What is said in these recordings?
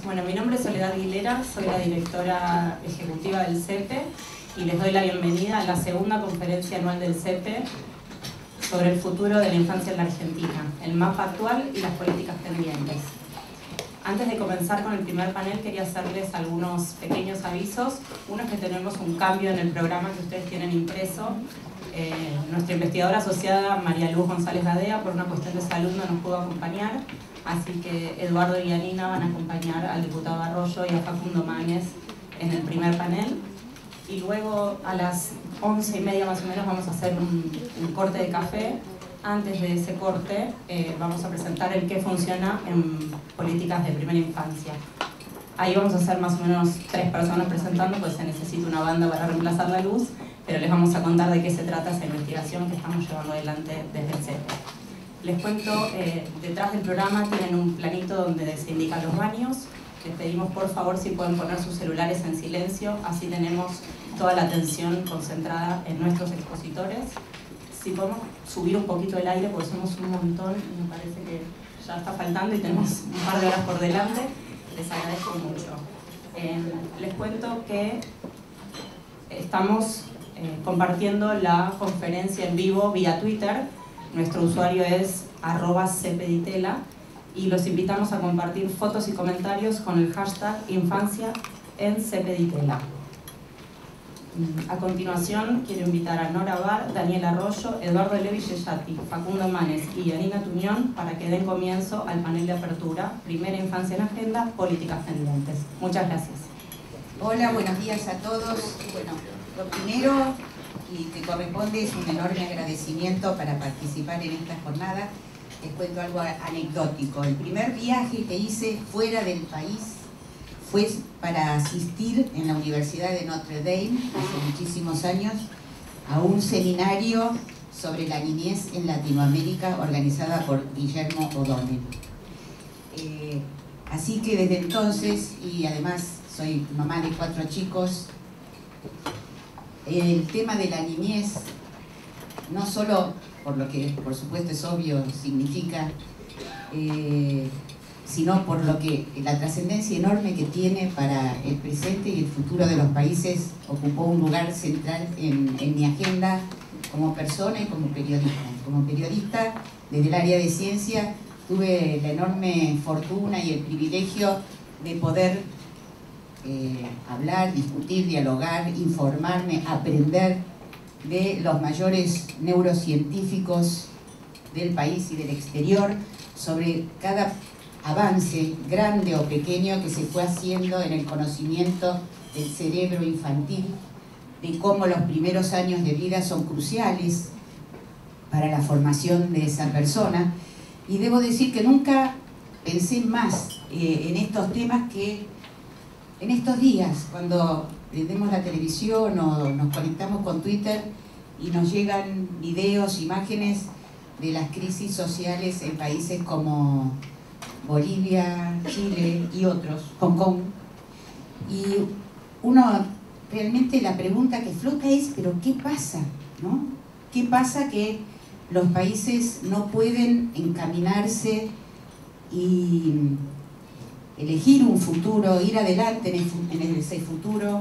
Bueno, mi nombre es Soledad Aguilera, soy la directora ejecutiva del CEPE y les doy la bienvenida a la segunda conferencia anual del CEPE sobre el futuro de la infancia en la Argentina, el mapa actual y las políticas pendientes. Antes de comenzar con el primer panel, quería hacerles algunos pequeños avisos. Uno es que tenemos un cambio en el programa que ustedes tienen impreso. Nuestra investigadora asociada, María Luz González Gadea, por una cuestión de salud no nos pudo acompañar, así que Eduardo y Yanina van a acompañar al diputado Arroyo y a Facundo Manes en el primer panel. Y luego a las 11:30 más o menos vamos a hacer un corte de café. Antes de ese corte vamos a presentar el qué funciona en políticas de primera infancia. Ahí vamos a ser más o menos 3 personas presentando, pues se necesita una banda para reemplazar la luz, pero les vamos a contar de qué se trata esa investigación que estamos llevando adelante desde el CEPE. Les cuento, detrás del programa tienen un planito donde se indican los baños. Les pedimos por favor si pueden poner sus celulares en silencio, así tenemos toda la atención concentrada en nuestros expositores. Si podemos subir un poquito el aire porque somos un montón y me parece que ya está faltando y tenemos un par de horas por delante, les agradezco mucho. Les cuento que estamos compartiendo la conferencia en vivo vía Twitter. Nuestro usuario es @cepeditela y los invitamos a compartir fotos y comentarios con el hashtag infancia en Cepeditela. A continuación quiero invitar a Nora Bar, Daniel Arroyo, Eduardo Levi Yeyati, Facundo Manes y Yanina Tuñón para que den comienzo al panel de apertura Primera Infancia en Agenda, Políticas Pendientes. Muchas gracias. Hola, buenos días a todos. Bueno, lo primero y que corresponde es un enorme agradecimiento para participar en esta jornada. Les cuento algo anecdótico. El primer viaje que hice fuera del país fue para asistir en la Universidad de Notre Dame, hace muchísimos años, a un seminario sobre la niñez en Latinoamérica organizada por Guillermo O'Donnell. Así que desde entonces, y además soy mamá de 4 chicos, el tema de la niñez, no solo por lo que por supuesto es obvio significa, sino por lo que la trascendencia enorme que tiene para el presente y el futuro de los países, ocupó un lugar central en mi agenda como persona y como periodista. Como periodista, desde el área de ciencia, tuve la enorme fortuna y el privilegio de poder hablar, discutir, dialogar, informarme, aprender de los mayores neurocientíficos del país y del exterior sobre cada avance, grande o pequeño, que se fue haciendo en el conocimiento del cerebro infantil, de cómo los primeros años de vida son cruciales para la formación de esa persona. Y debo decir que nunca pensé más en estos temas que en estos días, cuando prendemos la televisión o nos conectamos con Twitter y nos llegan videos, imágenes de las crisis sociales en países como Bolivia, Chile y otros, Hong Kong. Y uno realmente la pregunta que flota es, ¿pero qué pasa? ¿No? ¿Qué pasa que los países no pueden encaminarse y elegir un futuro, ir adelante en ese futuro,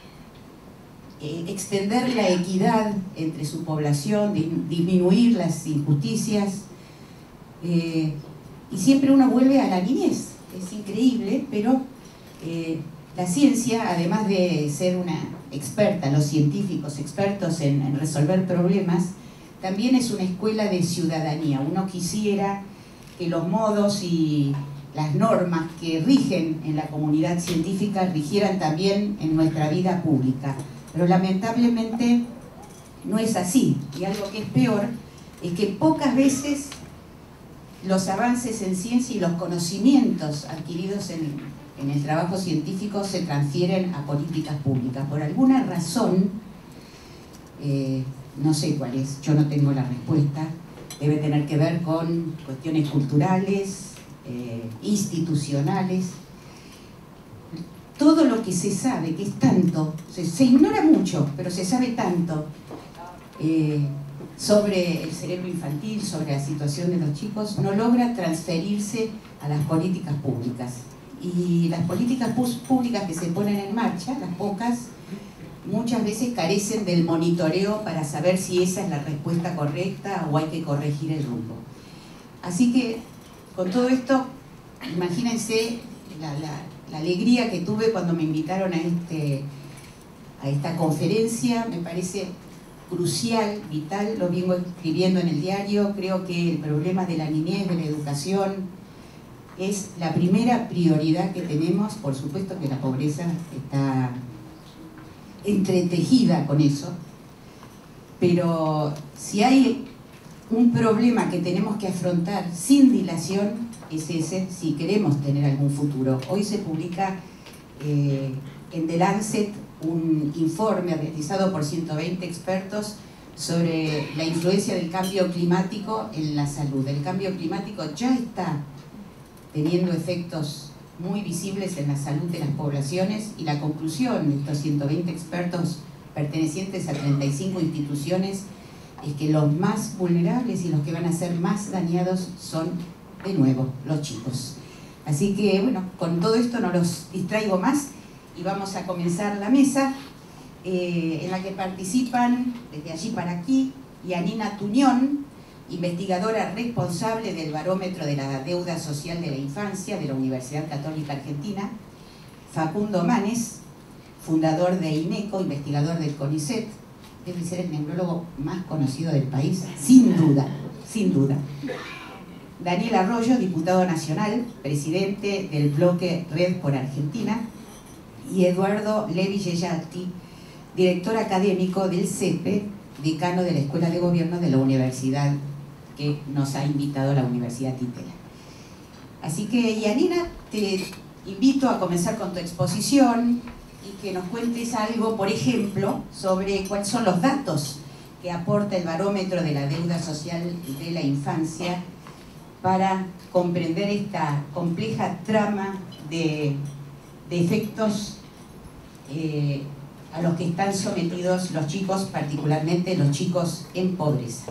extender la equidad entre su población, disminuir las injusticias? Y siempre uno vuelve a la niñez. Es increíble, pero la ciencia, además de ser una experta, los científicos expertos en resolver problemas, también es una escuela de ciudadanía. Uno quisiera que los modos y las normas que rigen en la comunidad científica rigieran también en nuestra vida pública. Pero lamentablemente no es así. Y algo que es peor es que pocas veces los avances en ciencia y los conocimientos adquiridos en el trabajo científico se transfieren a políticas públicas. Por alguna razón, no sé cuál es, yo no tengo la respuesta, debe tener que ver con cuestiones culturales, institucionales. Todo lo que se sabe, que es tanto, se ignora mucho, pero se sabe tanto sobre el cerebro infantil, sobre la situación de los chicos, no logra transferirse a las políticas públicas. y las políticas públicas que se ponen en marcha, las pocas, muchas veces carecen del monitoreo para saber si esa es la respuesta correcta o hay que corregir el rumbo. Así que, con todo esto, imagínense la alegría que tuve cuando me invitaron a esta conferencia. Me parece crucial, vital, lo vengo escribiendo en el diario. Creo que el problema de la niñez, de la educación, es la primera prioridad que tenemos. Por supuesto que la pobreza está entretejida con eso, pero si hay un problema que tenemos que afrontar sin dilación, es ese, si queremos tener algún futuro. Hoy se publica en The Lancet un informe realizado por 120 expertos sobre la influencia del cambio climático en la salud. El cambio climático ya está teniendo efectos muy visibles en la salud de las poblaciones, y la conclusión de estos 120 expertos pertenecientes a 35 instituciones es que los más vulnerables y los que van a ser más dañados son, de nuevo, los chicos. Así que, bueno, con todo esto no los distraigo más y vamos a comenzar la mesa en la que participan, desde allí para aquí, Yanina Tuñón, investigadora responsable del Barómetro de la Deuda Social de la Infancia de la Universidad Católica Argentina; Facundo Manes, fundador de INECO, investigador del CONICET, debe ser el neurólogo más conocido del país, sin duda, sin duda. Daniel Arroyo, diputado nacional, presidente del bloque Red por Argentina; y Eduardo Levi Yeyalti, director académico del CEPE, decano de la Escuela de Gobierno de la Universidad que nos ha invitado la Universidad Itela. Así que, Yanina, te invito a comenzar con tu exposición y que nos cuentes algo, por ejemplo, sobre cuáles son los datos que aporta el Barómetro de la Deuda Social de la Infancia para comprender esta compleja trama de efectos a los que están sometidos los chicos, particularmente los chicos en pobreza.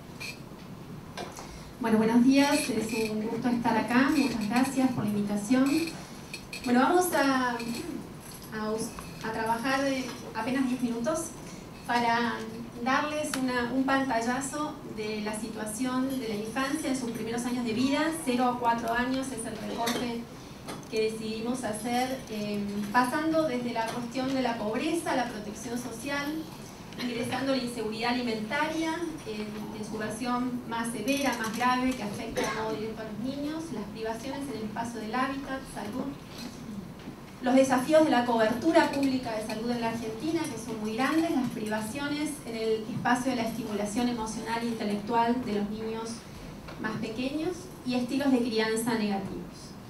Bueno, buenos días, es un gusto estar acá, muchas gracias por la invitación. Bueno, vamos a trabajar apenas 10 minutos para darles un pantallazo de la situación de la infancia en sus primeros años de vida. 0 a 4 años es el recorte que decidimos hacer, pasando desde la cuestión de la pobreza, la protección social, ingresando la inseguridad alimentaria en su versión más severa, más grave, que afecta de modo directo a los niños, las privaciones en el espacio del hábitat, salud, los desafíos de la cobertura pública de salud en la Argentina, que son muy grandes, las privaciones en el espacio de la estimulación emocional e intelectual de los niños más pequeños, y estilos de crianza negativos.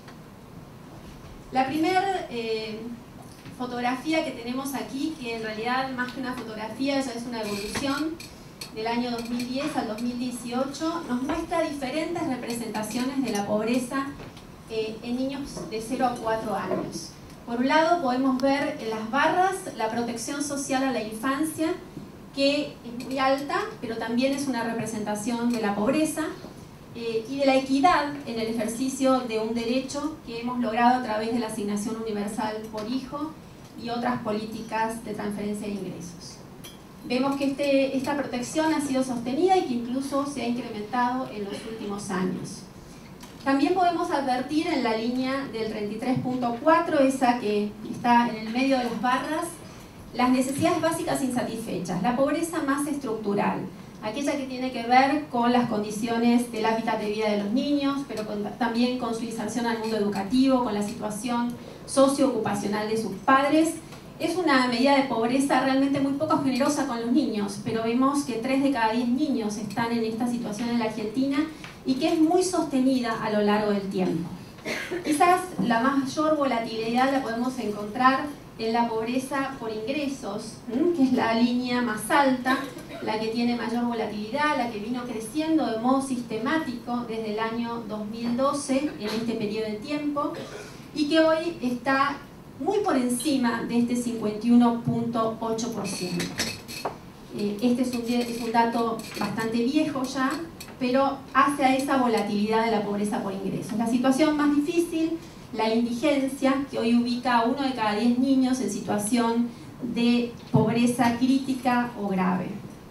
La primera fotografía que tenemos aquí, que en realidad más que una fotografía ya es una evolución del año 2010 al 2018, nos muestra diferentes representaciones de la pobreza en niños de 0 a 4 años. Por un lado podemos ver en las barras la protección social a la infancia, que es muy alta, pero también es una representación de la pobreza y de la equidad en el ejercicio de un derecho que hemos logrado a través de la asignación universal por hijo y otras políticas de transferencia de ingresos. Vemos que esta protección ha sido sostenida y que incluso se ha incrementado en los últimos años. También podemos advertir en la línea del 33.4, esa que está en el medio de las barras, las necesidades básicas insatisfechas, la pobreza más estructural, aquella que tiene que ver con las condiciones del hábitat de vida de los niños, pero también con su inserción al mundo educativo, con la situación socioocupacional de sus padres. Es una medida de pobreza realmente muy poco generosa con los niños, pero vemos que 3 de cada 10 niños están en esta situación en la Argentina y que es muy sostenida a lo largo del tiempo. Quizás la mayor volatilidad la podemos encontrar en la pobreza por ingresos, que es la línea más alta, la que tiene mayor volatilidad, la que vino creciendo de modo sistemático desde el año 2012 en este periodo de tiempo y que hoy está muy por encima de este 51.8%. Este es un dato bastante viejo ya, pero hace a esa volatilidad de la pobreza por ingresos. La situación más difícil la indigencia, que hoy ubica a 1 de cada 10 niños en situación de pobreza crítica o grave.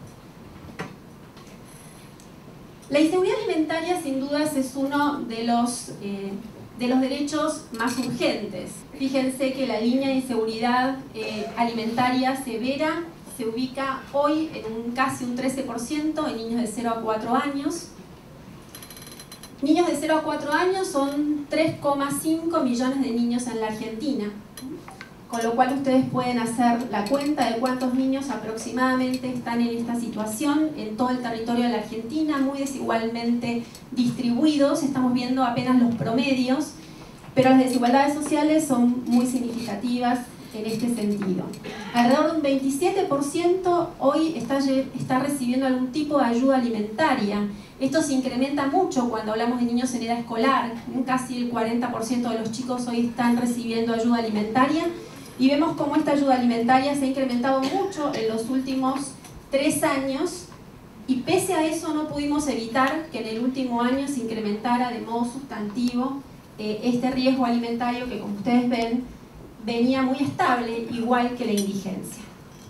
La inseguridad alimentaria, sin dudas, es uno de los derechos más urgentes. Fíjense que la línea de inseguridad alimentaria severa se ubica hoy en casi un 13% en niños de 0 a 4 años. Niños de 0 a 4 años son 3,5 millones de niños en la Argentina, con lo cual ustedes pueden hacer la cuenta de cuántos niños aproximadamente están en esta situación en todo el territorio de la Argentina, muy desigualmente distribuidos. Estamos viendo apenas los promedios, pero las desigualdades sociales son muy significativas en este sentido. Alrededor de un 27% hoy está recibiendo algún tipo de ayuda alimentaria. Esto se incrementa mucho cuando hablamos de niños en edad escolar. Casi el 40% de los chicos hoy están recibiendo ayuda alimentaria, y vemos cómo esta ayuda alimentaria se ha incrementado mucho en los últimos 3 años, y pese a eso no pudimos evitar que en el último año se incrementara de modo sustantivo este riesgo alimentario, que como ustedes ven venía muy estable, igual que la indigencia.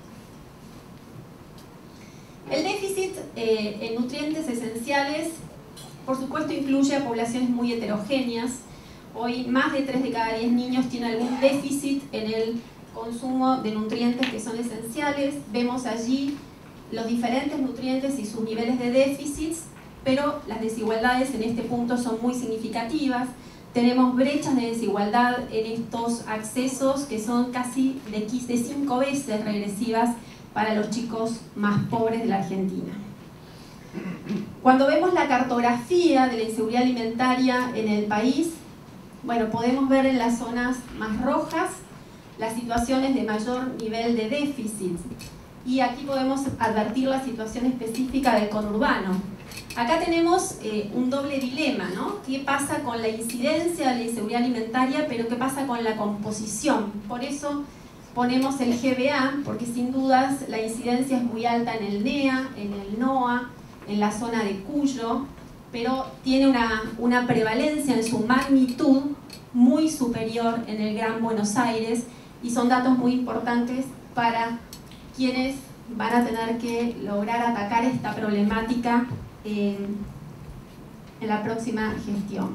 El déficit en nutrientes esenciales, por supuesto, incluye a poblaciones muy heterogéneas. Hoy más de 3 de cada 10 niños tienen algún déficit en el consumo de nutrientes que son esenciales. Vemos allí los diferentes nutrientes y sus niveles de déficits, pero las desigualdades en este punto son muy significativas. Tenemos brechas de desigualdad en estos accesos que son casi de 5 veces regresivas para los chicos más pobres de la Argentina. Cuando vemos la cartografía de la inseguridad alimentaria en el país, bueno, podemos ver en las zonas más rojas las situaciones de mayor nivel de déficit, y aquí podemos advertir la situación específica del conurbano. Acá tenemos un doble dilema, ¿no? ¿Qué pasa con la incidencia de la inseguridad alimentaria, pero qué pasa con la composición? Por eso ponemos el GBA, porque sin dudas la incidencia es muy alta en el NEA, en el NOA, en la zona de Cuyo, pero tiene una prevalencia en su magnitud muy superior en el Gran Buenos Aires, y son datos muy importantes para quienes van a tener que lograr atacar esta problemática en la próxima gestión.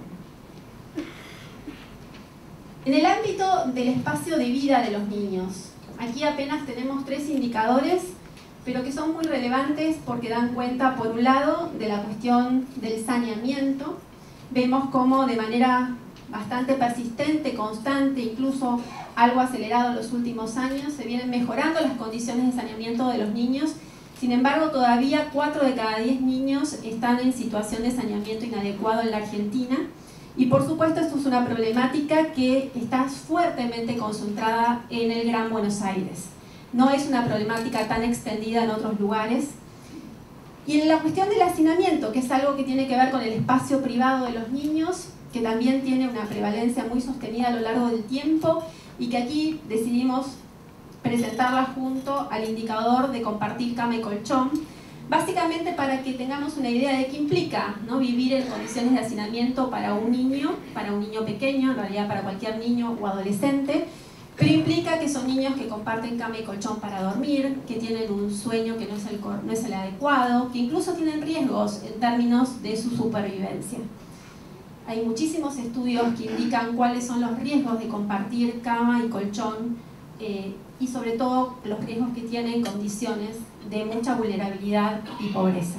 En el ámbito del espacio de vida de los niños, aquí apenas tenemos 3 indicadores, pero que son muy relevantes porque dan cuenta, por un lado, de la cuestión del saneamiento. Vemos cómo de manera bastante persistente, constante, incluso algo acelerado en los últimos años, se vienen mejorando las condiciones de saneamiento de los niños. Sin embargo, todavía 4 de cada 10 niños están en situación de saneamiento inadecuado en la Argentina. Y por supuesto, esto es una problemática que está fuertemente concentrada en el Gran Buenos Aires. No es una problemática tan extendida en otros lugares. Y en la cuestión del hacinamiento, que es algo que tiene que ver con el espacio privado de los niños, que también tiene una prevalencia muy sostenida a lo largo del tiempo, y que aquí decidimos presentarla junto al indicador de compartir cama y colchón, básicamente para que tengamos una idea de qué implica, ¿no?, vivir en condiciones de hacinamiento para un niño pequeño, en realidad para cualquier niño o adolescente, pero implica que son niños que comparten cama y colchón para dormir, que tienen un sueño que no es el adecuado, que incluso tienen riesgos en términos de su supervivencia. Hay muchísimos estudios que indican cuáles son los riesgos de compartir cama y colchón, y sobre todo los riesgos que tienen condiciones de mucha vulnerabilidad y pobreza.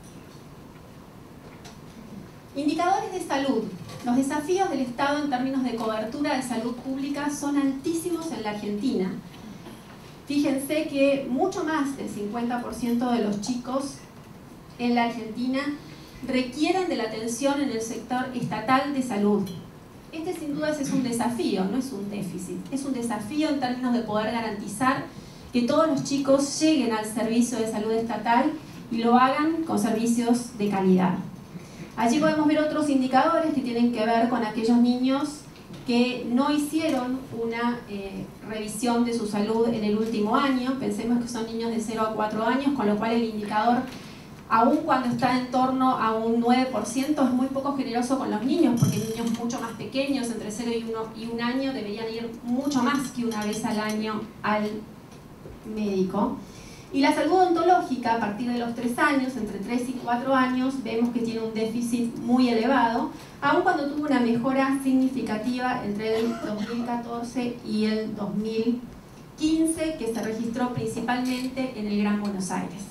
Indicadores de salud. Los desafíos del Estado en términos de cobertura de salud pública son altísimos en la Argentina. Fíjense que mucho más del 50% de los chicos en la Argentina requieren de la atención en el sector estatal de salud. Este sin dudas es un desafío, no es un déficit. Es un desafío en términos de poder garantizar que todos los chicos lleguen al servicio de salud estatal y lo hagan con servicios de calidad. Allí podemos ver otros indicadores que tienen que ver con aquellos niños que no hicieron una revisión de su salud en el último año. Pensemos que son niños de 0 a 4 años, con lo cual el indicador aun cuando está en torno a un 9%, es muy poco generoso con los niños, porque niños mucho más pequeños, entre 0 y 1 año, deberían ir mucho más que una vez al año al médico. Y la salud odontológica, a partir de los 3 años, entre 3 y 4 años, vemos que tiene un déficit muy elevado, aun cuando tuvo una mejora significativa entre el 2014 y el 2015, que se registró principalmente en el Gran Buenos Aires.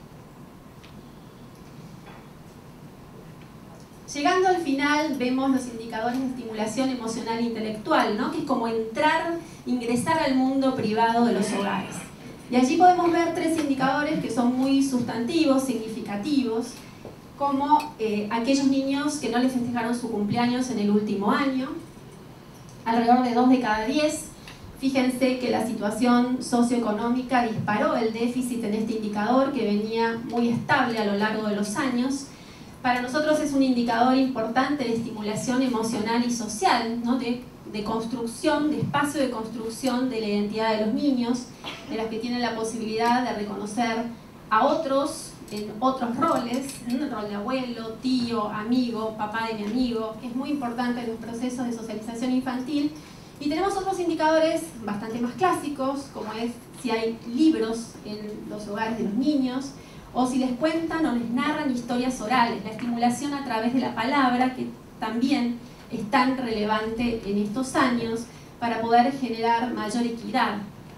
Llegando al final, vemos los indicadores de estimulación emocional e intelectual, ¿no? Que es como ingresar al mundo privado de los hogares. Y allí podemos ver 3 indicadores que son muy sustantivos, significativos, como aquellos niños que no les festejaron su cumpleaños en el último año, alrededor de 2 de cada 10. Fíjense que la situación socioeconómica disparó el déficit en este indicador, que venía muy estable a lo largo de los años. Para nosotros es un indicador importante de estimulación emocional y social, ¿no? de construcción, de espacio de construcción de la identidad de los niños, de las que tienen la posibilidad de reconocer a otros en otros roles, el rol de abuelo, tío, amigo, papá de mi amigo, que es muy importante en los procesos de socialización infantil. Y tenemos otros indicadores bastante más clásicos, como es si hay libros en los hogares de los niños, o si les cuentan o les narran historias orales, la estimulación a través de la palabra, que también es tan relevante en estos años para poder generar mayor equidad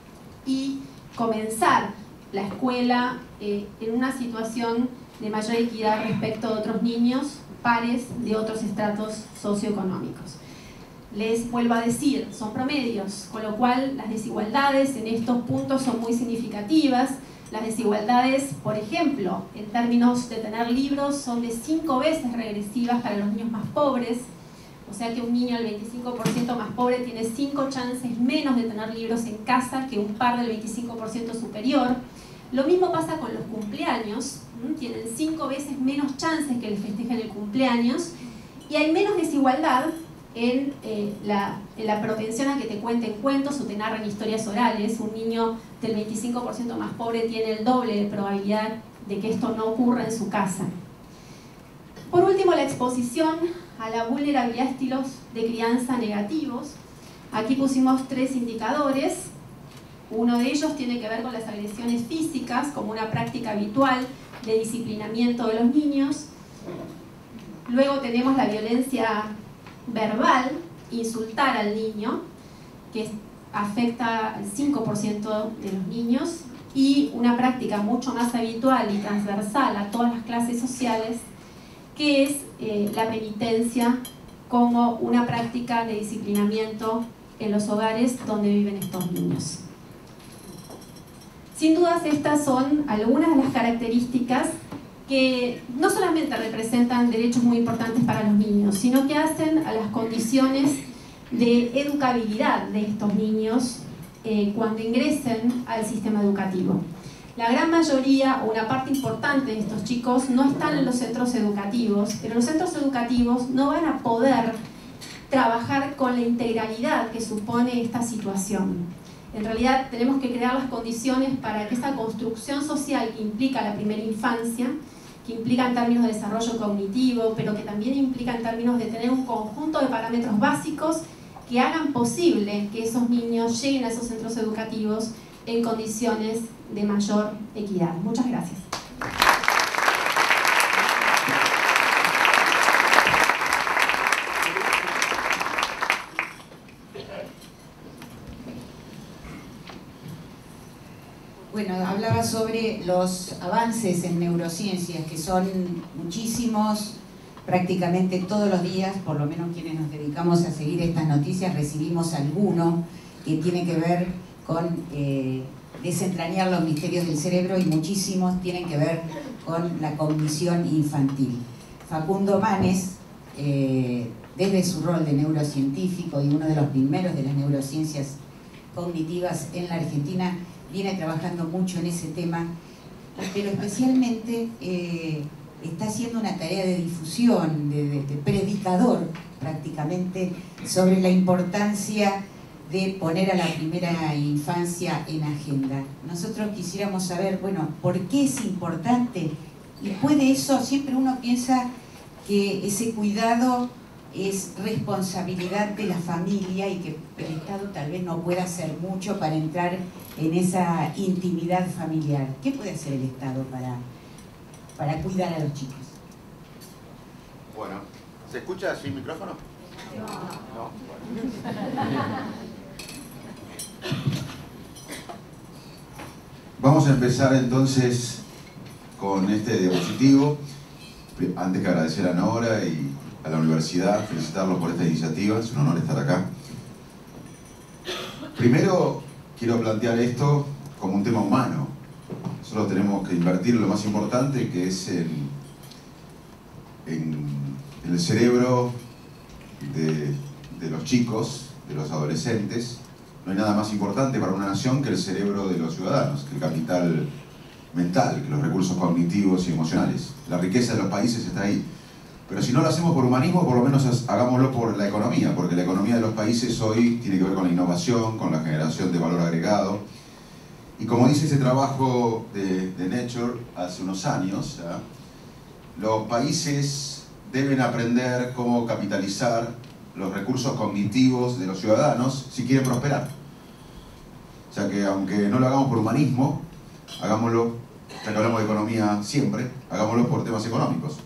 y comenzar la escuela en una situación de mayor equidad respecto a otros niños pares de otros estratos socioeconómicos. Les vuelvo a decir, son promedios, con lo cual las desigualdades en estos puntos son muy significativas. Las desigualdades, por ejemplo, en términos de tener libros, son de 5 veces regresivas para los niños más pobres. O sea que un niño del 25% más pobre tiene 5 chances menos de tener libros en casa que un par del 25% superior. Lo mismo pasa con los cumpleaños. Tienen 5 veces menos chances que les festejen el cumpleaños. Y hay menos desigualdad en la propensión a que te cuenten cuentos o te narren historias orales. Un niño del 25% más pobre tiene el doble de probabilidad de que esto no ocurra en su casa. Por último, la exposición a la vulnerabilidad de estilos de crianza negativos. Aquí pusimos 3 indicadores. Uno de ellos tiene que ver con las agresiones físicas como una práctica habitual de disciplinamiento de los niños. Luego tenemos la violencia verbal, insultar al niño, que afecta al 5% de los niños, y una práctica mucho más habitual y transversal a todas las clases sociales, que es la penitencia como una práctica de disciplinamiento en los hogares donde viven estos niños. Sin dudas, estas son algunas de las características que no solamente representan derechos muy importantes para los niños, sino que hacen a las condiciones de educabilidad de estos niños cuando ingresen al sistema educativo. La gran mayoría o una parte importante de estos chicos no están en los centros educativos, pero los centros educativos no van a poder trabajar con la integralidad que supone esta situación. En realidad tenemos que crear las condiciones para que esa construcción social que implica la primera infancia, que implica en términos de desarrollo cognitivo, pero que también implica en términos de tener un conjunto de parámetros básicos que hagan posible que esos niños lleguen a esos centros educativos en condiciones de mayor equidad. Muchas gracias. Bueno, hablaba sobre los avances en neurociencias, que son muchísimos, prácticamente todos los días, por lo menos quienes nos dedicamos a seguir estas noticias, recibimos alguno que tiene que ver con desentrañar los misterios del cerebro, y muchísimos tienen que ver con la cognición infantil. Facundo Manes, desde su rol de neurocientífico y uno de los primeros de las neurociencias cognitivas en la Argentina, viene trabajando mucho en ese tema, pero especialmente está haciendo una tarea de difusión, de predicador prácticamente, sobre la importancia de poner a la primera infancia en agenda. Nosotros quisiéramos saber, bueno, ¿por qué es importante Y puede eso, siempre uno piensa que ese cuidado es responsabilidad de la familia y que el Estado tal vez no pueda hacer mucho para entrar en esa intimidad familiar. ¿Qué puede hacer el Estado para cuidar a los chicos? Bueno, ¿se escucha sin micrófono? No. Vamos a empezar entonces con este diapositivo. Antes que agradecer a Nora y a la universidad, felicitarlos por esta iniciativa, es un honor estar acá. Primero quiero plantear esto como un tema humano. Nosotros tenemos que invertir en lo más importante, que es en el cerebro de los chicos, de los adolescentes. No hay nada más importante para una nación que el cerebro de los ciudadanos, que el capital mental, que los recursos cognitivos y emocionales. La riqueza de los países está ahí. Pero si no lo hacemos por humanismo, por lo menos hagámoslo por la economía, porque la economía de los países hoy tiene que ver con la innovación, con la generación de valor agregado. Y como dice ese trabajo de Nature hace unos años, ¿ya? Los países deben aprender cómo capitalizar los recursos cognitivos de los ciudadanos si quieren prosperar. O sea que aunque no lo hagamos por humanismo, hagámoslo, ya que hablamos de economía siempre, hagámoslo por temas económicos.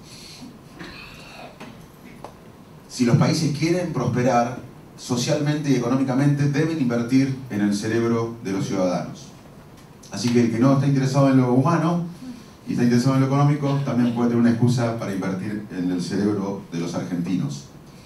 Si los países quieren prosperar socialmente y económicamente, deben invertir en el cerebro de los ciudadanos. Así que el que no está interesado en lo humano y está interesado en lo económico, también puede tener una excusa para invertir en el cerebro de los argentinos.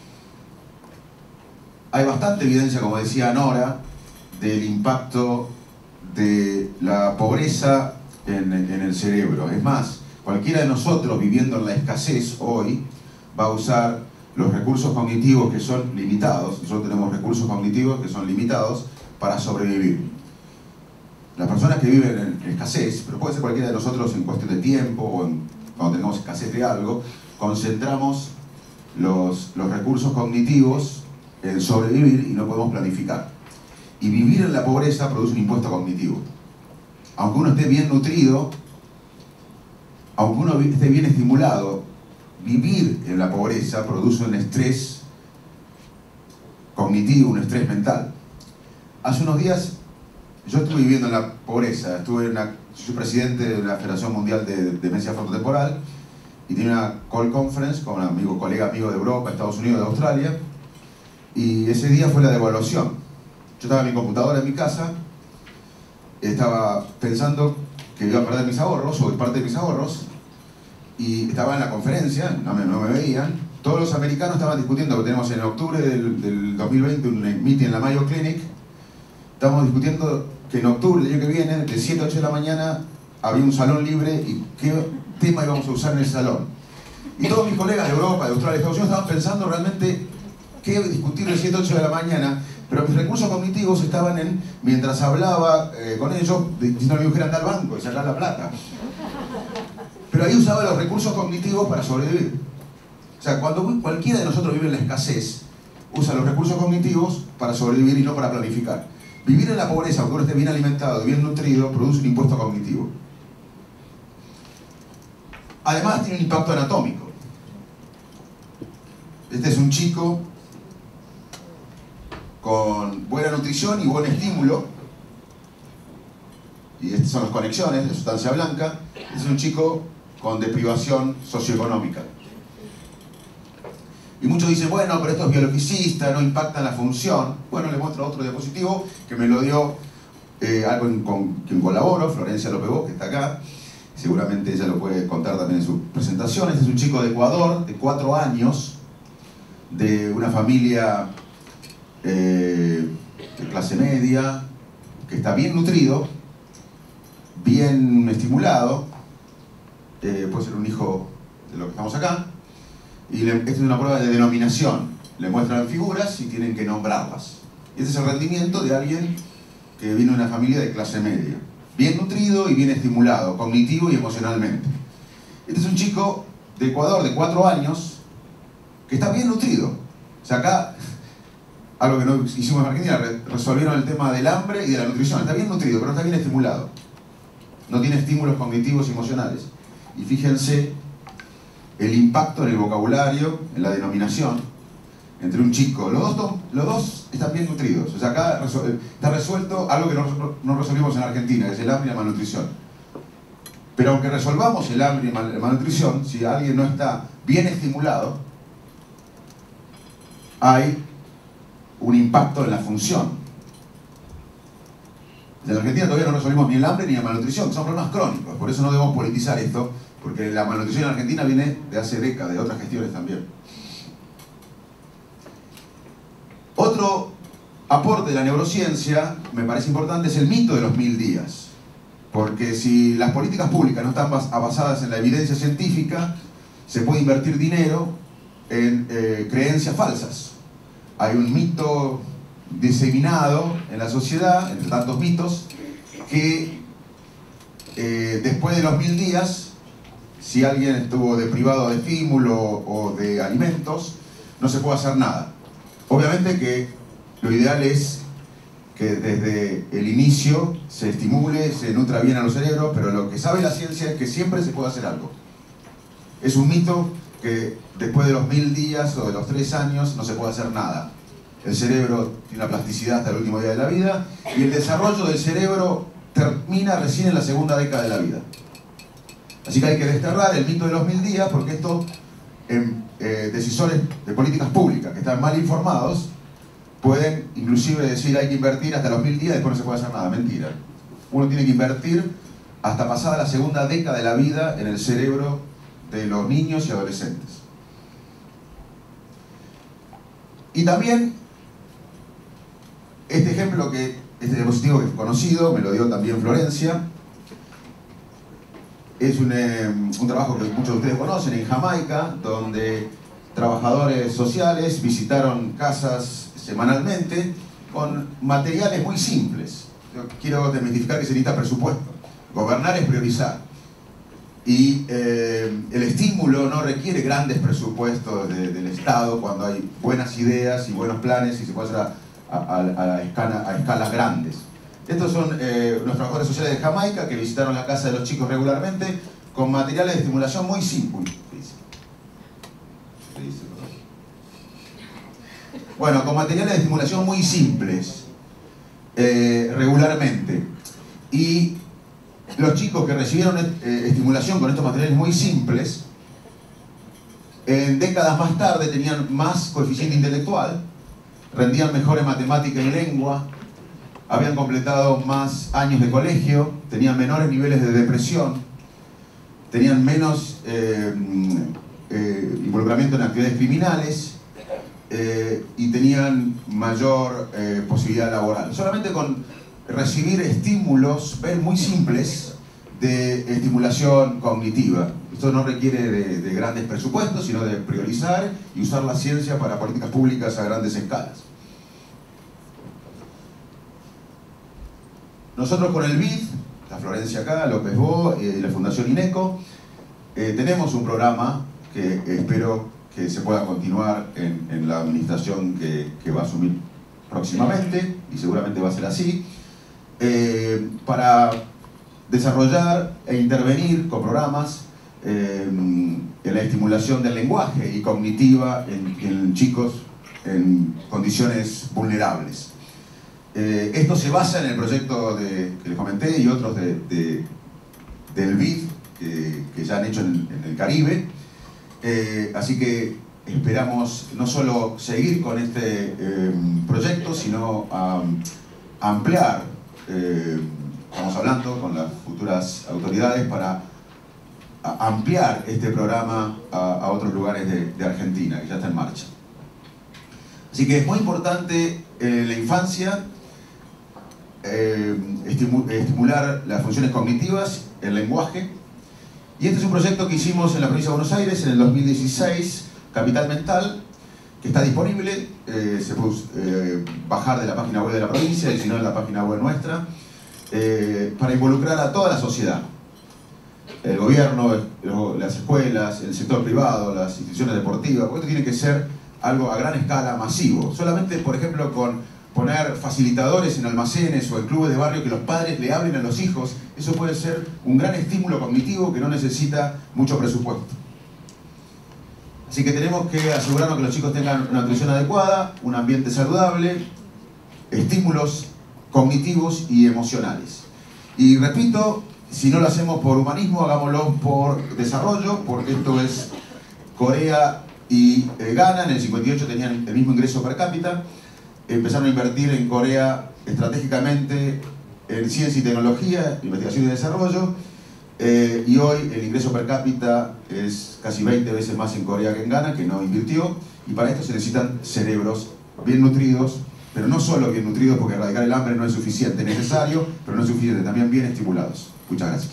Hay bastante evidencia, como decía Nora, del impacto de la pobreza en el cerebro. Es más, cualquiera de nosotros viviendo en la escasez hoy va a usar los recursos cognitivos que son limitados. Nosotros tenemos recursos cognitivos que son limitados para sobrevivir. Las personas que viven en escasez, pero puede ser cualquiera de nosotros en cuestión de tiempo o cuando tenemos escasez de algo, concentramos los recursos cognitivos en sobrevivir y no podemos planificar. Y vivir en la pobreza produce un impuesto cognitivo. Aunque uno esté bien nutrido, aunque uno esté bien estimulado, vivir en la pobreza produce un estrés cognitivo, un estrés mental. Hace unos días yo estuve viviendo en la pobreza, soy presidente de la Federación Mundial de Demencia Frontotemporal y tenía una call conference con un colega amigo de Europa, Estados Unidos, de Australia, y ese día fue la devaluación. Yo estaba en mi computadora en mi casa, estaba pensando que iba a perder mis ahorros, o parte de mis ahorros, y estaba en la conferencia, no me veían. Todos los americanos estaban discutiendo, que tenemos en octubre del 2020 un meeting en la Mayo Clinic. Estábamos discutiendo que en octubre del año que viene, de 7 a 8 de la mañana, había un salón libre y qué tema íbamos a usar en el salón. Y todos mis colegas de Europa, de Australia, de Estados Unidos estaban pensando realmente qué discutir de 7 a 8 de la mañana, pero mis recursos cognitivos estaban mientras hablaba con ellos, diciendo a mi mujer anda al banco y sacar la plata. Pero ahí usaba los recursos cognitivos para sobrevivir. O sea, cuando cualquiera de nosotros vive en la escasez, usa los recursos cognitivos para sobrevivir y no para planificar. Vivir en la pobreza, aunque uno esté bien alimentado y bien nutrido, produce un impuesto cognitivo. Además tiene un impacto anatómico. Este es un chico con buena nutrición y buen estímulo. Y estas son las conexiones de sustancia blanca. Este es un chico con deprivación socioeconómica. Y muchos dicen, bueno, pero esto es biologicista, no impacta en la función. Bueno, les muestro otro diapositivo que me lo dio alguien con quien colaboro, Florencia López, que está acá. Seguramente ella lo puede contar también en su presentación. Este es un chico de Ecuador, de 4 años, de una familia de clase media, que está bien nutrido, bien estimulado. Puede ser un hijo de lo que estamos acá. Y esta es una prueba de denominación. Le muestran figuras y tienen que nombrarlas. Este es el rendimiento de alguien que viene de una familia de clase media. Bien nutrido y bien estimulado, cognitivo y emocionalmente. Este es un chico de Ecuador de 4 años que está bien nutrido. O sea, acá, algo que no hicimos en Argentina, resolvieron el tema del hambre y de la nutrición. Está bien nutrido, pero no está bien estimulado. No tiene estímulos cognitivos y emocionales. y fíjense el impacto en el vocabulario, en la denominación, entre un chico. Los dos están bien nutridos. O sea, acá está resuelto algo que no resolvimos en Argentina, que es el hambre y la malnutrición. Pero aunque resolvamos el hambre y la malnutrición, si alguien no está bien estimulado, hay un impacto en la función. En Argentina todavía no resolvimos ni el hambre ni la malnutrición, que son problemas crónicos. Por eso no debemos politizar esto, porque la malnutrición en Argentina viene de hace décadas, de otras gestiones también. Otro aporte de la neurociencia, me parece importante, es el mito de los 1000 días. Porque si las políticas públicas no están basadas en la evidencia científica, se puede invertir dinero en creencias falsas. Hay un mito diseminado en la sociedad, entre tantos mitos, que después de los 1000 días, si alguien estuvo deprivado de estímulo o de alimentos, no se puede hacer nada. Obviamente que lo ideal es que desde el inicio se estimule, se nutra bien a los cerebros, pero lo que sabe la ciencia es que siempre se puede hacer algo. Es un mito que después de los 1000 días o de los 3 años no se puede hacer nada. El cerebro tiene una plasticidad hasta el último día de la vida y el desarrollo del cerebro termina recién en la segunda década de la vida. Así que hay que desterrar el mito de los 1000 días porque esto, decisores de políticas públicas que están mal informados, pueden inclusive decir hay que invertir hasta los 1000 días y después no se puede hacer nada. Mentira. Uno tiene que invertir hasta pasada la segunda década de la vida en el cerebro de los niños y adolescentes. Y también este ejemplo, este diapositivo que es conocido, me lo dio también Florencia, es un trabajo que muchos de ustedes conocen en Jamaica, donde trabajadores sociales visitaron casas semanalmente con materiales muy simples. Yo quiero desmitificar que se necesita presupuesto. Gobernar es priorizar. Y el estímulo no requiere grandes presupuestos del Estado cuando hay buenas ideas y buenos planes y se puede hacer a escalas grandes. Estos son los trabajadores sociales de Jamaica que visitaron la casa de los chicos regularmente con materiales de estimulación muy simples. Bueno, con materiales de estimulación muy simples, regularmente. Y los chicos que recibieron estimulación con estos materiales muy simples, en décadas más tarde tenían más coeficiente intelectual, rendían mejor en matemática y lengua, habían completado más años de colegio, tenían menores niveles de depresión, tenían menos involucramiento en actividades criminales y tenían mayor posibilidad laboral. Solamente con recibir estímulos muy simples de estimulación cognitiva. Esto no requiere de grandes presupuestos, sino de priorizar y usar la ciencia para políticas públicas a grandes escalas. Nosotros con el BID, la Florencia acá, López Bo y la Fundación INECO, tenemos un programa que espero que se pueda continuar en la administración que va a asumir próximamente, y seguramente va a ser así, para desarrollar e intervenir con programas en la estimulación del lenguaje y cognitiva en chicos en condiciones vulnerables. Esto se basa en el proyecto que les comenté y otros del BID que ya han hecho en el Caribe. Así que esperamos no solo seguir con este proyecto, sino ampliar, estamos hablando con las futuras autoridades para ampliar este programa a otros lugares de Argentina, que ya está en marcha. Así que es muy importante en la infancia estimular las funciones cognitivas, el lenguaje. Y este es un proyecto que hicimos en la provincia de Buenos Aires en el 2016, Capital Mental, que está disponible, se puede bajar de la página web de la provincia y si no en la página web nuestra, para involucrar a toda la sociedad. El gobierno, las escuelas, el sector privado, las instituciones deportivas, porque esto tiene que ser algo a gran escala, masivo. Solamente, por ejemplo, con poner facilitadores en almacenes o en clubes de barrio que los padres le hablen a los hijos, eso puede ser un gran estímulo cognitivo que no necesita mucho presupuesto. Así que tenemos que asegurarnos que los chicos tengan una nutrición adecuada, un ambiente saludable, estímulos cognitivos y emocionales. Y repito, si no lo hacemos por humanismo, hagámoslo por desarrollo, porque esto es Corea y Ghana. En el 58 tenían el mismo ingreso per cápita. Empezaron a invertir en Corea estratégicamente en ciencia y tecnología, investigación y desarrollo, y hoy el ingreso per cápita es casi 20 veces más en Corea que en Ghana, que no invirtió, y para esto se necesitan cerebros bien nutridos, pero no solo bien nutridos, porque erradicar el hambre no es suficiente, necesario, pero no es suficiente, también bien estimulados. Muchas gracias.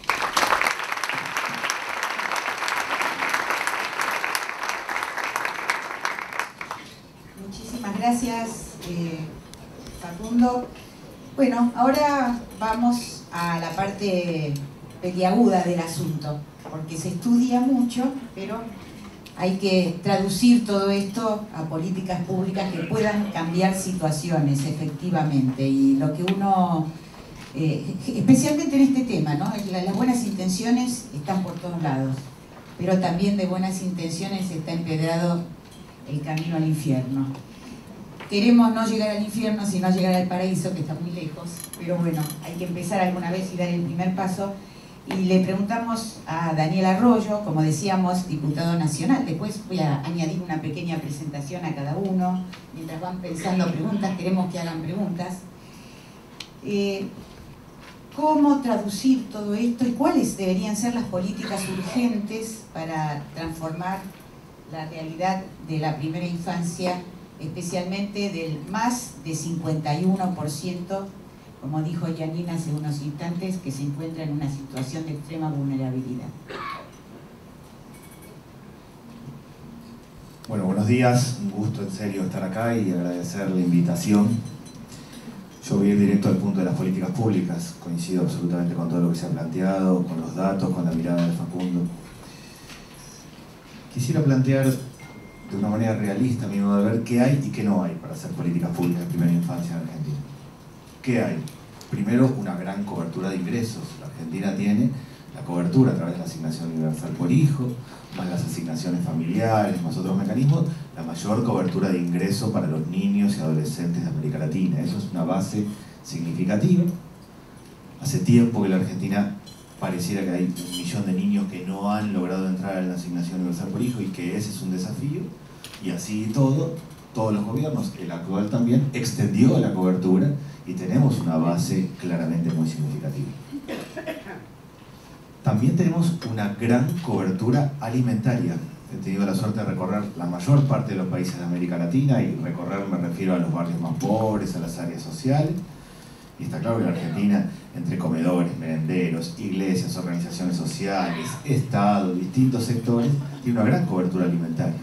Muchísimas gracias, Facundo. Bueno, ahora vamos a la parte peliaguda del asunto, porque se estudia mucho, pero hay que traducir todo esto a políticas públicas que puedan cambiar situaciones, efectivamente. Y lo que uno, especialmente en este tema, ¿no? Las buenas intenciones están por todos lados, pero también de buenas intenciones está empedrado el camino al infierno. Queremos no llegar al infierno, sino llegar al paraíso, que está muy lejos, pero bueno, hay que empezar alguna vez y dar el primer paso. Y le preguntamos a Daniel Arroyo, como decíamos, diputado nacional. Después voy a añadir una pequeña presentación a cada uno. Mientras van pensando preguntas, queremos que hagan preguntas. ¿Cómo traducir todo esto y cuáles deberían ser las políticas urgentes para transformar la realidad de la primera infancia, especialmente del más de 51%, como dijo Janina hace unos instantes, que se encuentra en una situación de extrema vulnerabilidad? Bueno, buenos días, un gusto en serio estar acá y agradecer la invitación. Yo voy a ir directo al punto de las políticas públicas, coincido absolutamente con todo lo que se ha planteado, con los datos, con la mirada de Facundo. Quisiera plantear de una manera realista, a mi modo de ver, qué hay y qué no hay para hacer políticas públicas de primera infancia en Argentina. ¿Qué hay? Primero, una gran cobertura de ingresos. La Argentina tiene la cobertura a través de la asignación universal por hijo, más las asignaciones familiares, más otros mecanismos, la mayor cobertura de ingresos para los niños y adolescentes de América Latina. Eso es una base significativa. Hace tiempo que la Argentina pareciera que hay 1 millón de niños que no han logrado entrar en la asignación universal por hijo y que ese es un desafío. Y así todos los gobiernos, el actual también, extendió la cobertura y tenemos una base claramente muy significativa. También tenemos una gran cobertura alimentaria. He tenido la suerte de recorrer la mayor parte de los países de América Latina, y recorrer me refiero a los barrios más pobres, a las áreas sociales. Y está claro que la Argentina, entre comedores, merenderos, iglesias, organizaciones sociales, Estado, distintos sectores, tiene una gran cobertura alimentaria.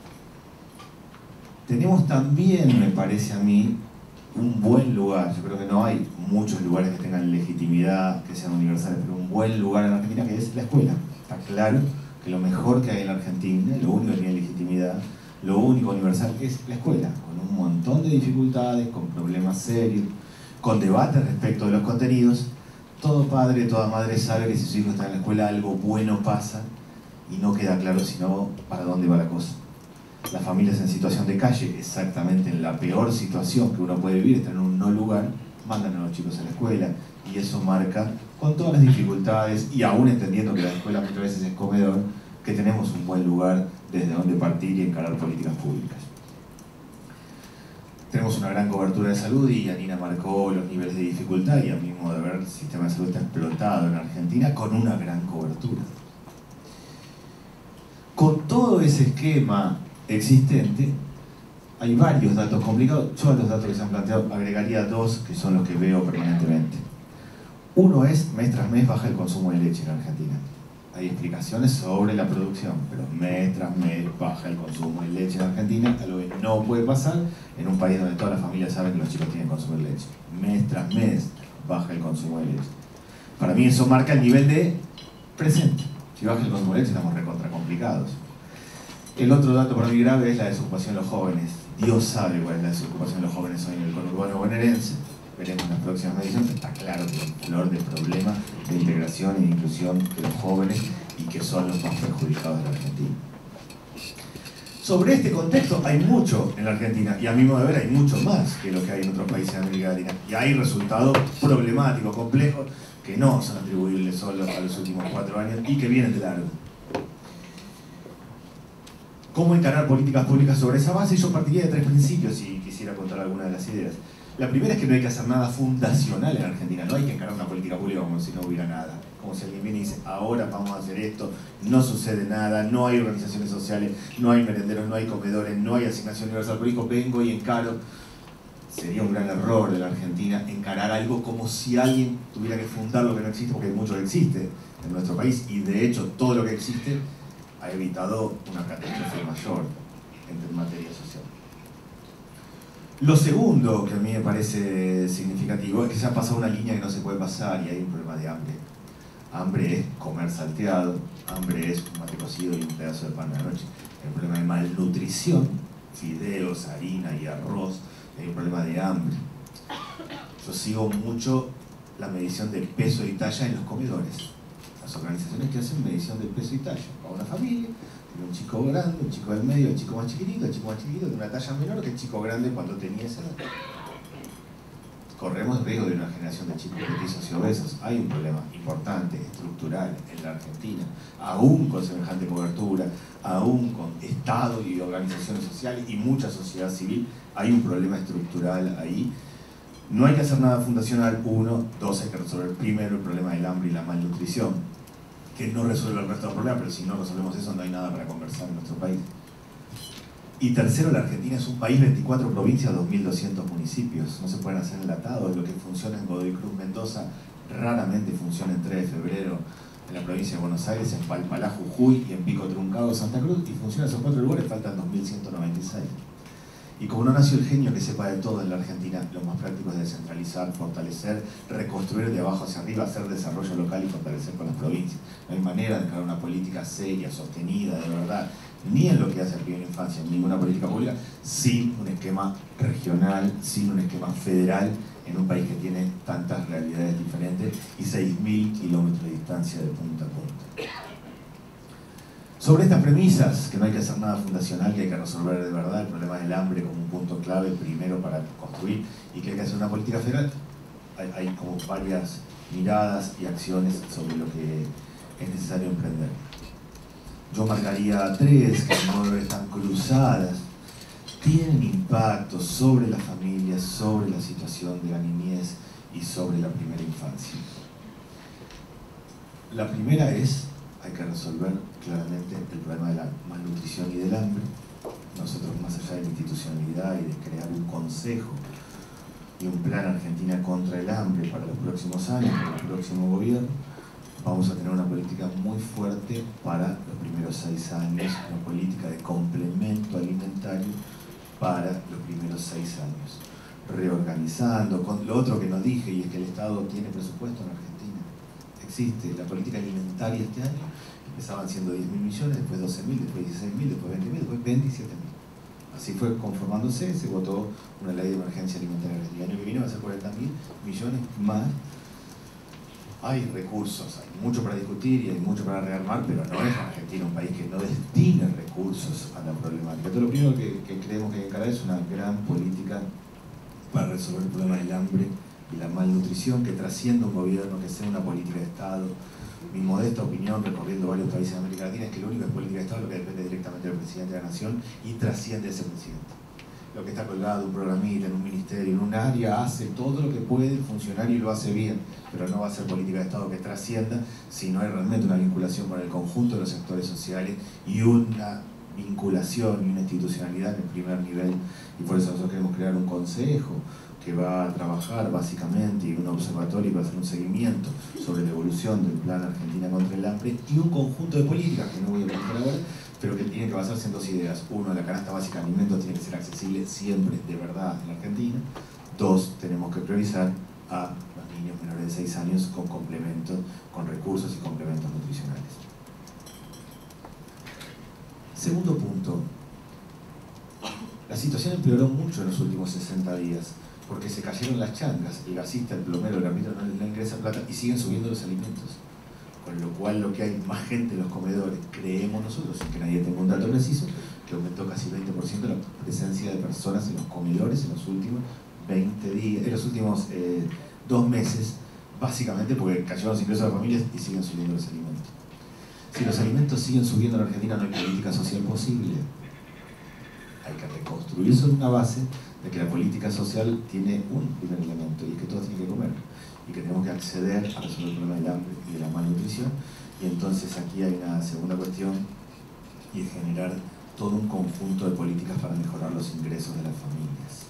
Tenemos también, me parece a mí, un buen lugar. Yo creo que no hay muchos lugares que tengan legitimidad, que sean universales, pero un buen lugar en Argentina, que es la escuela. Está claro que lo mejor que hay en la Argentina, lo único que tiene legitimidad, lo único universal es la escuela, con un montón de dificultades, con problemas serios, con debates respecto de los contenidos. Todo padre, toda madre sabe que si su hijo está en la escuela algo bueno pasa y no queda claro sino para dónde va la cosa. Las familias en situación de calle, exactamente en la peor situación que uno puede vivir, están en un no lugar, mandan a los chicos a la escuela, y eso marca, con todas las dificultades, y aún entendiendo que la escuela muchas veces es comedor, que tenemos un buen lugar desde donde partir y encarar políticas públicas. Tenemos una gran cobertura de salud, y Janina marcó los niveles de dificultad, y a mi modo de ver, el sistema de salud está explotado en Argentina con una gran cobertura. Con todo ese esquema existente, hay varios datos complicados. Yo a los datos que se han planteado agregaría 2 que son los que veo permanentemente. Uno es, mes tras mes baja el consumo de leche en Argentina. Hay explicaciones sobre la producción, pero mes tras mes baja el consumo de leche en Argentina, algo que no puede pasar en un país donde todas las familias saben que los chicos tienen que consumir leche. Mes tras mes baja el consumo de leche. Para mí eso marca el nivel de presente. Si baja el consumo de leche estamos recontra complicados. El otro dato para mí grave es la desocupación de los jóvenes. Dios sabe cuál es la desocupación de los jóvenes hoy en el conurbano bonaerense. Veremos en las próximas mediciones. Está claro que hay flor de problema de integración e inclusión de los jóvenes y que son los más perjudicados de la Argentina. Sobre este contexto hay mucho en la Argentina, y a mi modo de ver hay mucho más que lo que hay en otros países de América Latina. Y hay resultados problemáticos, complejos, que no son atribuibles solo a los últimos 4 años y que vienen de largo. ¿Cómo encarar políticas públicas sobre esa base? Yo partiría de 3 principios y quisiera contar algunas de las ideas. La primera es que no hay que hacer nada fundacional en Argentina, no hay que encarar una política pública como si no hubiera nada. Como si alguien viene y dice, ahora vamos a hacer esto, no sucede nada, no hay organizaciones sociales, no hay merenderos, no hay comedores, no hay asignación universal por hijo, vengo y encaro. Sería un gran error de la Argentina encarar algo como si alguien tuviera que fundar lo que no existe, porque hay mucho que existe en nuestro país, y de hecho todo lo que existe ha evitado una catástrofe mayor en materia social. Lo segundo que a mí me parece significativo es que se ha pasado una línea que no se puede pasar y hay un problema de hambre. Hambre es comer salteado, hambre es un mate cocido y un pedazo de pan a la noche. Hay un problema de malnutrición, fideos, harina y arroz, y hay un problema de hambre. Yo sigo mucho la medición de peso y talla en los comedores. Las organizaciones que hacen medición de peso y talla para una familia. Un chico grande, un chico del medio, el chico más chiquitito, el chico más chiquitito de una talla menor que el chico grande cuando tenía esa edad. Corremos el riesgo de una generación de chicos petizos y obesos. Hay un problema importante, estructural en la Argentina, aún con semejante cobertura, aún con Estado y organizaciones sociales y mucha sociedad civil, hay un problema estructural ahí. No hay que hacer nada fundacional, 1, 2, hay que resolver primero el problema del hambre y la malnutrición, que no resuelve el resto del problema, pero si no resolvemos eso no hay nada para conversar en nuestro país. Y tercero, la Argentina es un país, 24 provincias, 2.200 municipios. No se pueden hacer enlatados. Lo que funciona en Godoy Cruz, Mendoza, raramente funciona en 3 de febrero en la provincia de Buenos Aires, en Palpalá, Jujuy y en Pico Truncado, Santa Cruz. Y funciona en esos 4 lugares, faltan 2.196. Y como no nació el genio que sepa de todo en la Argentina, lo más práctico es descentralizar, fortalecer, reconstruir de abajo hacia arriba, hacer desarrollo local y fortalecer con las provincias. No hay manera de crear una política seria, sostenida, de verdad, ni en lo que hace a primera infancia, en ninguna política pública, sin un esquema regional, sin un esquema federal, en un país que tiene tantas realidades diferentes y 6.000 kilómetros de distancia de punta a punta. Sobre estas premisas, que no hay que hacer nada fundacional, que hay que resolver de verdad el problema del hambre como un punto clave primero para construir y que hay que hacer una política federal, hay como varias miradas y acciones sobre lo que es necesario emprender. Yo marcaría 3 que no están cruzadas, tienen impacto sobre las familias, sobre la situación de la niñez y sobre la primera infancia. La primera es, hay que resolver claramente el problema de la malnutrición y del hambre. Nosotros, más allá de la institucionalidad y de crear un consejo y un plan Argentina contra el hambre para los próximos años, para el próximo gobierno, vamos a tener una política muy fuerte para los primeros 6 años, una política de complemento alimentario para los primeros 6 años. Reorganizando, con lo otro que no dije, y es que el Estado tiene presupuesto en Argentina. Existe la política alimentaria este año, empezaban siendo 10.000 millones, después 12.000, después 16.000, después 20.000, después 27.000. Así fue conformándose, se votó una ley de emergencia alimentaria. El año que viene va a ser 40.000 millones más. Hay recursos, hay mucho para discutir y hay mucho para rearmar, pero no es Argentina un país que no destine recursos a la problemática. Entonces lo primero que creemos que hay que encarar es una gran política para resolver el problema del hambre y la malnutrición que trascienda un gobierno, que sea una política de Estado. Mi modesta opinión, recorriendo varios países de América Latina, es que lo único que es política de Estado es lo que depende directamente del presidente de la nación y trasciende a ese presidente. Lo que está colgado, un programita, en un ministerio, en un área, hace todo lo que puede funcionar y lo hace bien, pero no va a ser política de Estado que trascienda si no hay realmente una vinculación con el conjunto de los sectores sociales y una vinculación y una institucionalidad en el primer nivel. Y por eso nosotros queremos crear un consejo que va a trabajar básicamente y un observatorio para hacer un seguimiento sobre la evolución del Plan Argentina contra el Hambre y un conjunto de políticas que no voy a comentar ahora, pero que tienen que basarse en 2 ideas. 1, la canasta básica de alimentos tiene que ser accesible siempre, de verdad, en la Argentina. 2, tenemos que priorizar a los niños menores de 6 años con complementos, con recursos y complementos nutricionales. Segundo punto, la situación empeoró mucho en los últimos 60 días, porque se cayeron las changas, el gasista, el plomero, el árbitro no ingresa plata y siguen subiendo los alimentos. Con lo cual lo que hay más gente en los comedores, creemos nosotros, sin que nadie tenga un dato preciso, que aumentó casi 20% la presencia de personas en los comedores en los últimos 20 días, en los últimos 2 meses, básicamente porque cayeron los ingresos de las familias y siguen subiendo los alimentos. Si los alimentos siguen subiendo en la Argentina, no hay política social posible. Hay que reconstruir sobre una base de que la política social tiene un primer elemento, y es que todos tienen que comer, y que tenemos que acceder a resolver el problema del hambre y de la malnutrición. Y entonces aquí hay una segunda cuestión, y es generar todo un conjunto de políticas para mejorar los ingresos de las familias.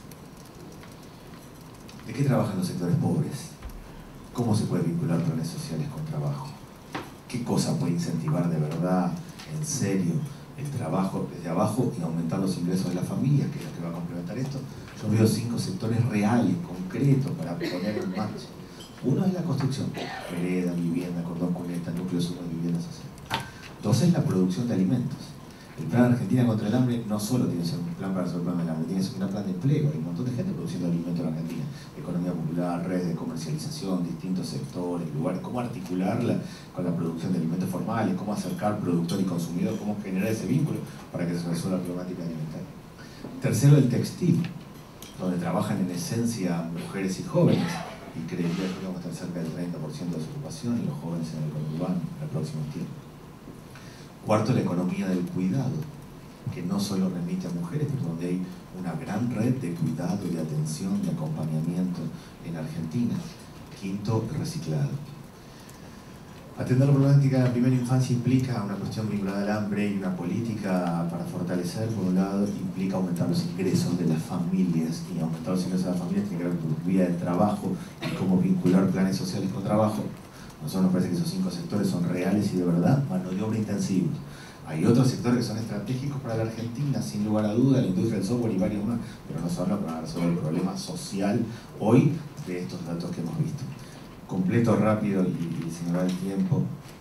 ¿De qué trabajan los sectores pobres? ¿Cómo se puede vincular planes sociales con trabajo? ¿Qué cosa puede incentivar de verdad, en serio, el trabajo desde abajo y aumentar los ingresos de las familias, que es lo que va a complementar esto? Yo veo 5 sectores reales, concretos, para poner en marcha. Uno es la construcción, vereda, vivienda, cordón cuneta, núcleos de vivienda social. 2 es la producción de alimentos. El Plan Argentina contra el Hambre no solo tiene que ser un plan para resolver el problema del hambre, tiene que ser un plan de empleo. Hay un montón de gente produciendo alimentos en Argentina. Economía popular, redes de comercialización, distintos sectores, lugares, cómo articularla con la producción de alimentos formales, cómo acercar productor y consumidor, cómo generar ese vínculo para que se resuelva la problemática alimentaria. Tercero, el textil, donde trabajan en esencia mujeres y jóvenes, y creería que vamos a estar cerca del 30% de desocupación y los jóvenes en el conurbano en el próximo tiempo. Cuarto, la economía del cuidado, que no solo remite a mujeres, pero donde hay una gran red de cuidado y de atención, de acompañamiento en Argentina. Quinto, el reciclado. Atender la problemática de la primera infancia implica una cuestión vinculada al hambre, y una política para fortalecer, por un lado, implica aumentar los ingresos de las familias, y aumentar los ingresos de las familias tiene que ver con vía de trabajo y cómo vincular planes sociales con trabajo. A nosotros nos parece que esos 5 sectores son reales y de verdad mano de obra intensivos. Hay otros sectores que son estratégicos para la Argentina, sin lugar a duda, la industria del software y varios más, pero no son los para resolver el problema social hoy de estos datos que hemos visto. Completo rápido y sin dar el tiempo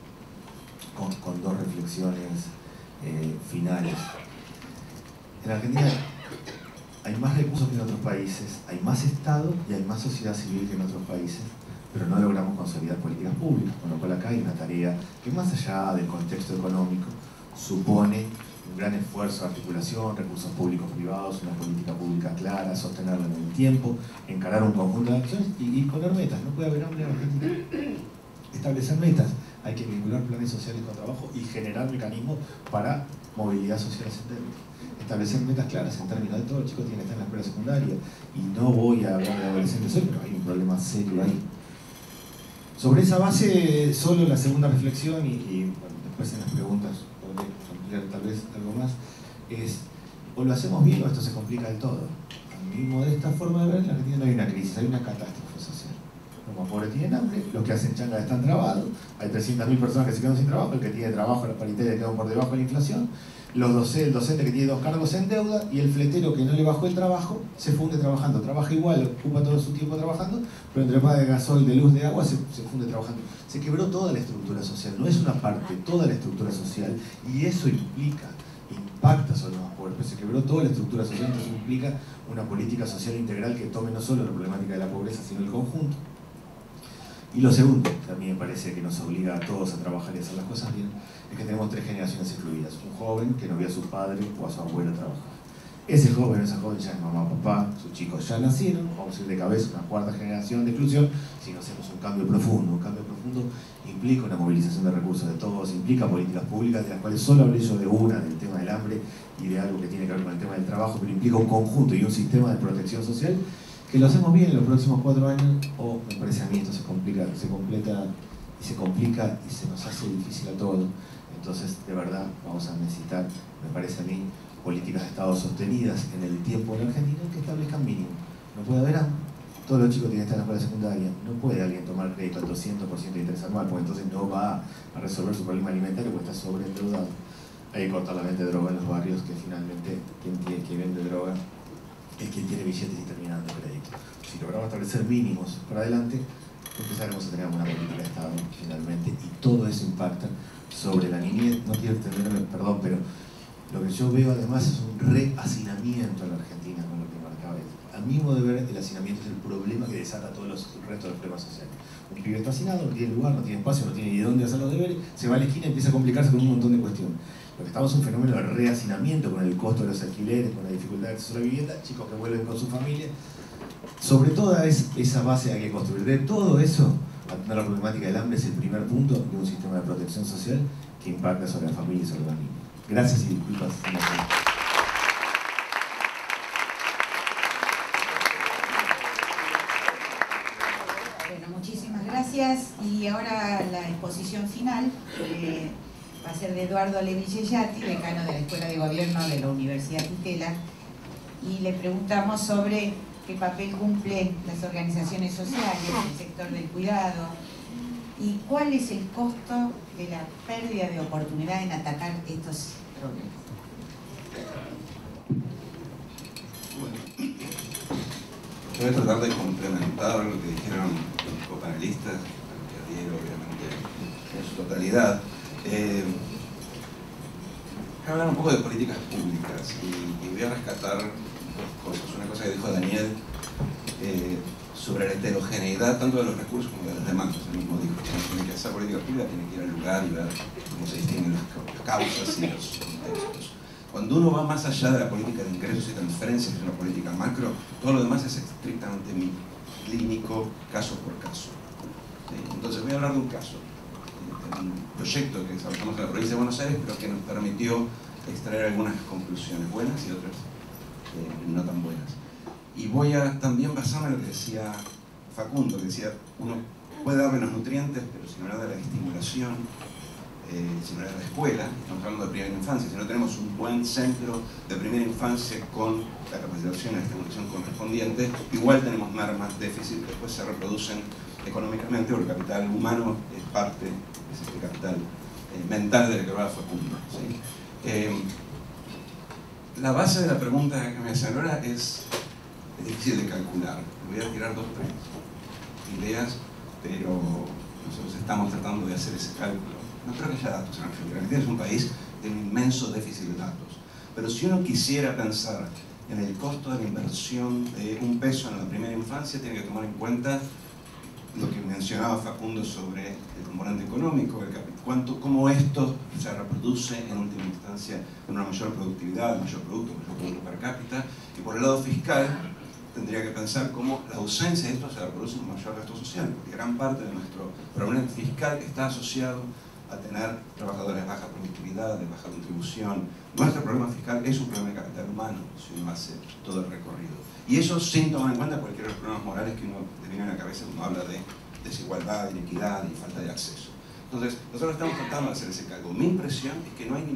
con 2 reflexiones finales. En Argentina hay más recursos que en otros países, hay más Estado y hay más sociedad civil que en otros países, pero no logramos consolidar políticas públicas, con lo cual acá hay una tarea que, más allá del contexto económico, supone un gran esfuerzo de articulación, recursos públicos privados, una política pública clara, sostenerla en el tiempo, encarar un conjunto de acciones y poner metas. No puede haber hambre en Argentina. Establecer metas. Hay que vincular planes sociales con trabajo y generar mecanismos para movilidad social ascendente. Establecer metas claras en términos de todos los chicos tienen que estar en la escuela secundaria. Y no voy a hablar de adolescentes hoy, pero hay un problema serio ahí. Sobre esa base, solo la segunda reflexión y bueno, después en las preguntas podré ampliar tal vez algo más, es o lo hacemos bien o esto se complica del todo. A mi modesta forma de ver, en la Argentina no hay una crisis, hay una catástrofe social. Los más pobres tienen hambre, los que hacen changa están trabados, hay 300.000 personas que se quedan sin trabajo, el que tiene trabajo, la paritaria quedan por debajo de la inflación, el docente que tiene 2 cargos en deuda y el fletero que no le bajó el trabajo se funde trabajando, trabaja igual, ocupa todo su tiempo trabajando, pero entre paga de gasoil, de luz, de agua se funde trabajando. Se quebró toda la estructura social, no es una parte, toda la estructura social, y eso impacta sobre los más pobres, pero se quebró toda la estructura social, entonces implica una política social integral que tome no solo la problemática de la pobreza, sino el conjunto. Y lo segundo, que a mí me parece que nos obliga a todos a trabajar y a hacer las cosas bien, es que tenemos 3 generaciones excluidas. Un joven que no vio a su padre o a su abuelo trabajar. Ese joven o esa joven ya es mamá, papá, sus chicos ya nacieron, vamos a ir de cabeza una 4ª generación de exclusión. Si no hacemos un cambio profundo implica una movilización de recursos de todos, implica políticas públicas, de las cuales solo hablé yo de una, del tema del hambre y de algo que tiene que ver con el tema del trabajo, pero implica un conjunto y un sistema de protección social que lo hacemos bien en los próximos 4 años, o me parece a mí esto se completa y se complica y se nos hace difícil a todos. Entonces, de verdad, vamos a necesitar, me parece a mí, políticas de Estado sostenidas en el tiempo en la Argentina que establezcan mínimo. No puede haber hambre. Todos los chicos tienen que estar en la escuela secundaria. No puede alguien tomar crédito al 200% de interés anual, porque entonces no va a resolver su problema alimentario porque está sobreendeudado. Hay que cortar la venta de droga en los barrios, que finalmente quien vende droga es quien tiene billetes y termina dando crédito. Si logramos establecer mínimos para adelante, empezaremos a tener una política de Estado finalmente, y todo eso impacta sobre la niñez. No quiero extenderme, perdón, pero Lo que yo veo además es un rehacinamiento en la Argentina con lo que marcaba él. A mi modo de ver, el hacinamiento es el problema que desata todos los restos de los problemas sociales. Un pibe está hacinado, no tiene lugar, no tiene espacio, no tiene ni dónde hacer los deberes, se va a la esquina y empieza a complicarse con un montón de cuestiones. Lo que estamos es un fenómeno de rehacinamiento con el costo de los alquileres, con la dificultad de acceso a la vivienda, chicos que vuelven con su familia. Sobre toda esa base hay que construir. De todo eso, atender la problemática del hambre es el primer punto de un sistema de protección social que impacta sobre la familia y sobre los niños. Gracias y disculpas. Bueno, muchísimas gracias. Y ahora la exposición final va a ser de Eduardo Lebrillellati, decano de la Escuela de Gobierno de la Universidad Itela. Y le preguntamos sobre qué papel cumplen las organizaciones sociales, el sector del cuidado, y cuál es el costo de la pérdida de oportunidad en atacar estos problemas. Bueno, yo voy a tratar de complementar lo que dijeron los copanelistas, que Diego obviamente en su totalidad. Voy a hablar un poco de políticas públicas y voy a rescatar dos cosas. Una cosa que dijo Daniel sobre la heterogeneidad tanto de los recursos como de las demandas. Él mismo dijo que tiene que hacer política pública, tiene que ir al lugar y ver cómo se distinguen las causas y los contextos. Cuando uno va más allá de la política de ingresos y transferencias, que es una política macro, todo lo demás es estrictamente clínico, caso por caso. ¿Sí? Entonces voy a hablar de un caso, de un proyecto que desarrollamos en la provincia de Buenos Aires, pero que nos permitió extraer algunas conclusiones buenas y otras no tan buenas. Y voy a también basarme en lo que decía Facundo, que decía, uno puede dar menos nutrientes, pero si no le da la estimulación, si no le da la escuela, estamos hablando de primera infancia, si no tenemos un buen centro de primera infancia con la capacitación y la estimulación correspondiente, igual tenemos mermas, déficit, que después se reproducen económicamente, porque el capital humano es parte, es este capital mental del que hablaba Facundo. ¿Sí? La base de la pregunta que me hacen ahora es difícil de calcular. Voy a tirar 2 o 3 ideas, pero nosotros estamos tratando de hacer ese cálculo. No creo que haya datos en Argentina. Argentina es un país de un inmenso déficit de datos. Pero si uno quisiera pensar en el costo de la inversión de un peso en la primera infancia, tiene que tomar en cuenta lo que mencionaba Facundo sobre el componente económico, cómo esto se reproduce en última instancia en una mayor productividad, mayor producto per cápita, y por el lado fiscal tendría que pensar cómo la ausencia de esto se reproduce en un mayor gasto social, porque gran parte de nuestro problema fiscal está asociado a tener trabajadores de baja productividad, de baja contribución. Nuestro problema fiscal es un problema de capital humano, si uno hace todo el recorrido. Y eso sin tomar en cuenta cualquiera de los problemas morales que uno te viene a la cabeza cuando habla de desigualdad, inequidad y falta de acceso. Entonces, nosotros estamos tratando de hacer ese cargo. Mi impresión es que no hay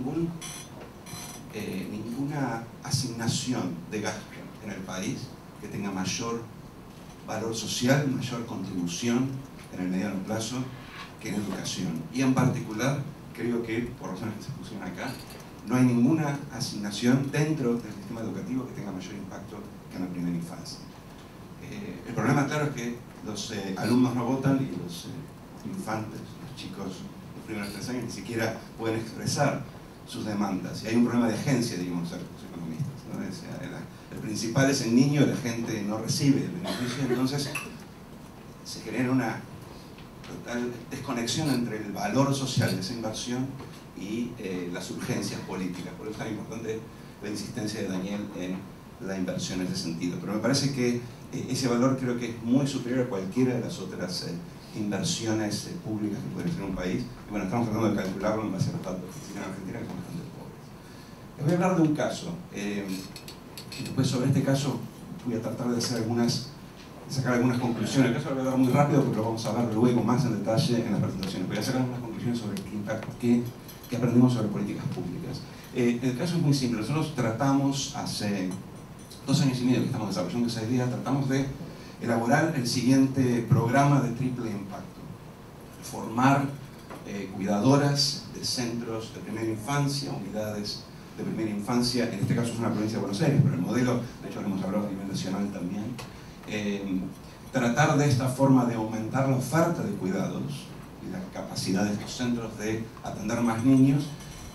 ninguna asignación de gasto en el país que tenga mayor valor social, mayor contribución en el mediano plazo que en educación. Y en particular, creo que, por razones que se pusieron acá, no hay ninguna asignación dentro del sistema educativo que tenga mayor impacto que en la primera infancia. El problema, claro, es que los alumnos no votan y los infantes, los chicos, los primeros 3 años, ni siquiera pueden expresar sus demandas. Y hay un problema de agencia, diríamos los economistas, ¿no? El principal es el niño, la gente no recibe el beneficio, entonces se genera una total desconexión entre el valor social de esa inversión y las urgencias políticas. Por eso es tan importante la insistencia de Daniel en la inversión en ese sentido. Pero me parece que ese valor creo que es muy superior a cualquiera de las otras inversiones públicas que pueden ser en un país. Y bueno, estamos tratando de calcularlo en base a los datos que existen en Argentina, que son bastante pobres. Les voy a hablar de un caso. Y después sobre este caso voy a tratar de sacar algunas conclusiones. El caso lo voy a dar muy rápido porque lo vamos a ver luego más en detalle en las presentaciones. Voy a sacar algunas conclusiones sobre qué impacto, qué aprendimos sobre políticas públicas. El caso es muy simple. Nosotros tratamos hace 2 años y medio que estamos desarrollando esa idea, tratamos de elaborar el siguiente programa de triple impacto. Formar cuidadoras de centros de primera infancia, unidades de primera infancia, en este caso es una provincia de Buenos Aires, pero el modelo, de hecho lo hemos hablado a nivel nacional también. Tratar de esta forma de aumentar la oferta de cuidados y la capacidad de estos centros de atender más niños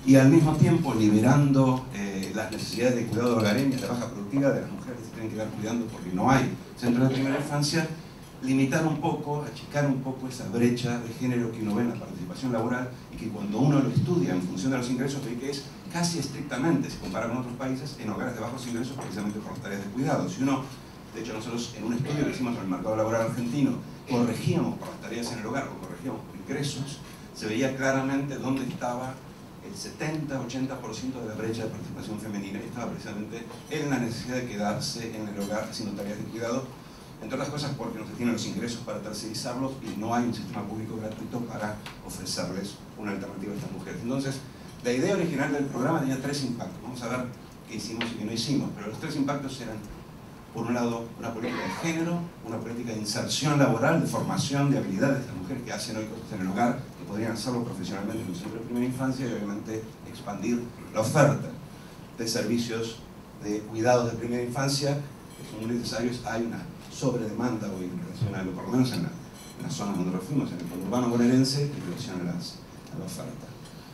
y al mismo tiempo liberando las necesidades de cuidado hogareño, de baja productividad de las mujeres que se tienen que dar cuidando porque no hay centros de primera infancia, limitar un poco, achicar un poco esa brecha de género que uno ve en la participación laboral y que cuando uno lo estudia en función de los ingresos ve que es casi estrictamente, si compara con otros países, en hogares de bajos ingresos precisamente por las tareas de cuidado. Si uno, de hecho nosotros en un estudio que hicimos en el mercado laboral argentino, corregíamos por las tareas en el hogar o corregíamos por ingresos, se veía claramente dónde estaba el 70-80% de la brecha de participación femenina y estaba precisamente en la necesidad de quedarse en el hogar haciendo tareas de cuidado, entre otras cosas porque no se tienen los ingresos para tercerizarlos y no hay un sistema público gratuito para ofrecerles una alternativa a estas mujeres. Entonces, la idea original del programa tenía 3 impactos. Vamos a ver qué hicimos y qué no hicimos, pero los 3 impactos eran, por un lado, una política de género, una política de inserción laboral, de formación de habilidades de las mujeres que hacen hoy cosas en el hogar, que podrían hacerlo profesionalmente en un centro de primera infancia, y obviamente expandir la oferta de servicios de cuidados de primera infancia, que son muy necesarios. Hay una sobredemanda hoy en relación a lo, por lo menos en las zonas donde lo fuimos, en el conurbano bonaerense, en relación a la oferta.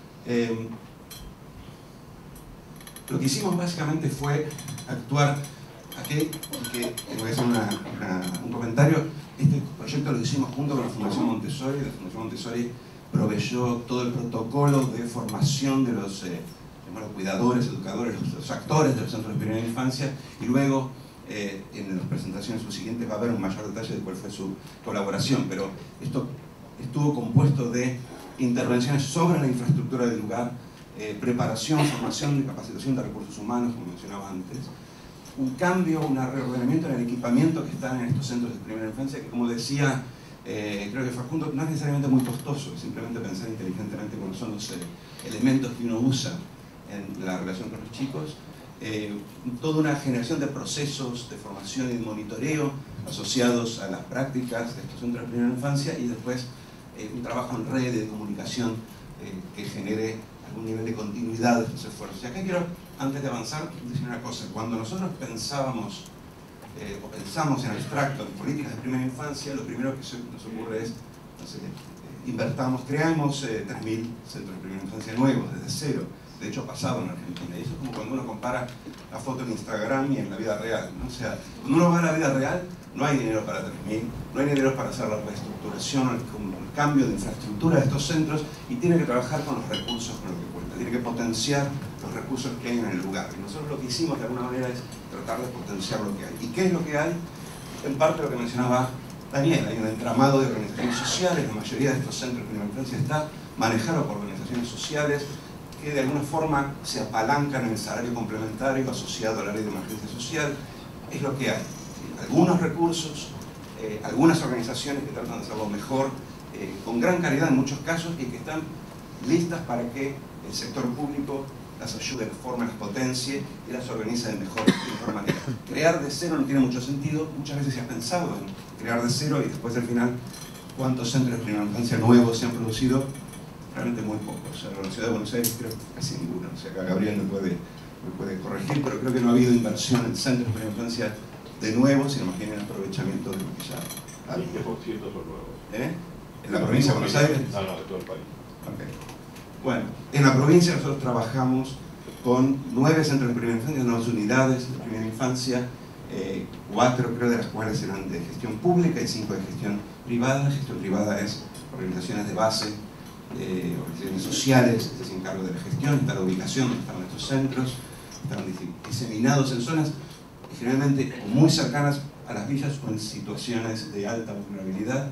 Lo que hicimos básicamente fue actuar aquí, que voy a hacer un comentario. Este proyecto lo hicimos junto con la Fundación Montessori. La Fundación Montessori proveyó todo el protocolo de formación de los cuidadores, educadores, los actores de los centros de primera infancia, y luego en las presentaciones subsiguientes va a haber un mayor detalle de cuál fue su colaboración, pero esto estuvo compuesto de intervenciones sobre la infraestructura del lugar, preparación, formación y capacitación de recursos humanos, como mencionaba antes, un cambio, un reordenamiento en el equipamiento que están en estos centros de primera infancia, que como decía, creo que Facundo, no es necesariamente muy costoso, simplemente pensar inteligentemente cuáles son los elementos que uno usa en la relación con los chicos, toda una generación de procesos de formación y de monitoreo asociados a las prácticas de estos centros de primera infancia, y después un trabajo en red de comunicación que genere algún nivel de continuidad de estos esfuerzos. Y acá quiero, antes de avanzar, decir una cosa. Cuando nosotros pensábamos o pensamos en abstracto en políticas de primera infancia, lo primero que nos ocurre es, no sé, creamos 3.000 centros de primera infancia nuevos, desde cero. De hecho, pasado en Argentina. Y eso es como cuando uno compara la foto en Instagram y en la vida real, ¿no? O sea, cuando uno va a la vida real, no hay dinero para 3.000, no hay dinero para hacer la reestructuración, el cambio de infraestructura de estos centros, y tiene que trabajar con los recursos con lo que cuenta, tiene que potenciar los recursos que hay en el lugar. Y nosotros lo que hicimos de alguna manera es tratar de potenciar lo que hay. ¿Y qué es lo que hay? En parte lo que mencionaba Daniel, hay un entramado de organizaciones sociales. La mayoría de estos centros de primera infancia está manejado por organizaciones sociales que de alguna forma se apalancan en el salario complementario asociado a la ley de emergencia social. Es lo que hay. Algunos recursos, algunas organizaciones que tratan de hacerlo mejor, con gran calidad en muchos casos, y que están listas para que el sector público las ayude, las forme, las potencie y las organice de mejor manera. Crear de cero no tiene mucho sentido. Muchas veces se ha pensado en crear de cero y después al final, ¿cuántos centros de primera infancia nuevos se han producido? Realmente muy pocos. En la ciudad de Buenos Aires creo que casi ninguno. O sea, acá Gabriel me puede corregir, pero creo que no ha habido inversión en centros de primera infancia de nuevo, sino más bien en aprovechamiento de lo que ya hay. 20% son nuevos. ¿En la provincia de Buenos Aires? No, de todo el país. Okay. Bueno, en la provincia nosotros trabajamos con 9 centros de primera infancia, 9 unidades de primera infancia, 4 creo de las cuales eran de gestión pública y 5 de gestión privada. La gestión privada es organizaciones de base, organizaciones sociales que se encargan de la gestión, está la ubicación donde están estos centros, están diseminados en zonas generalmente muy cercanas a las villas o en situaciones de alta vulnerabilidad.